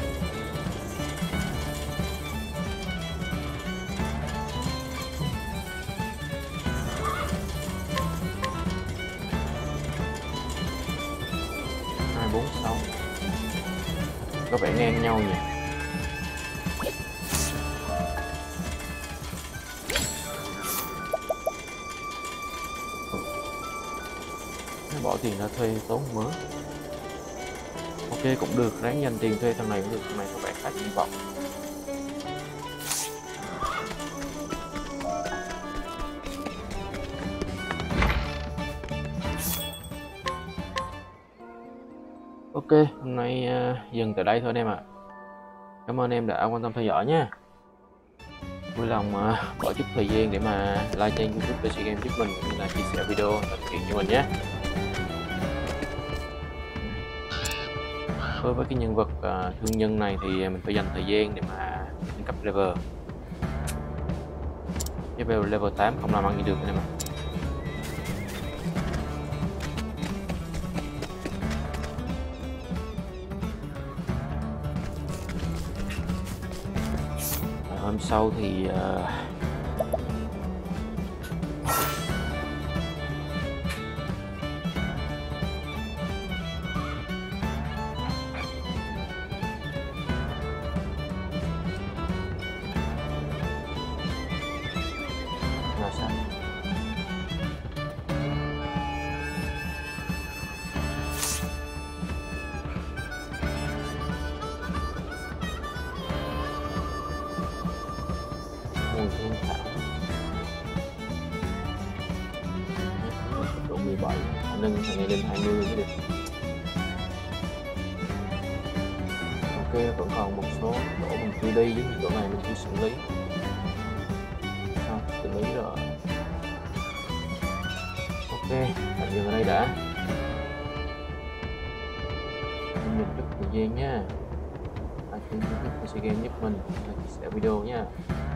Hai bốn sáu có vẻ ngang nhau nhỉ. Bỏ tiền ra thuê tốn mớ. Ok cũng được, ráng dành tiền thuê thằng này cũng được, thằng này có vẻ khá triển vọng. Ok, hôm nay uh, dừng tại đây thôi anh em ạ. À. Cảm ơn em đã quan tâm theo dõi nha. Vui lòng uh, bỏ chút thời gian để mà like kênh YouTube pê xê Game giúp mình, cũng như là chia sẻ video và thực hiện cho mình nhé. Đối với cái nhân vật uh, thương nhân này thì mình phải dành thời gian để mà nâng cấp level. Level level tám không làm ăn gì được anh em ạ. Hôm sau thì uh, là sao? Mùi hương thảo độ mười bảy, nâng thằng này lên hai mươi mới được. Ok, vẫn còn một số chỗ mình chưa đi, với chỗ này mình chưa xử lý. Sao? Xử lý rồi. Ok, tạm dừng ở đây đã. Mình nhìn chút thời gian nha. Hãy kênh YouTube pê xê Game giúp mình, chia sẻ video nha.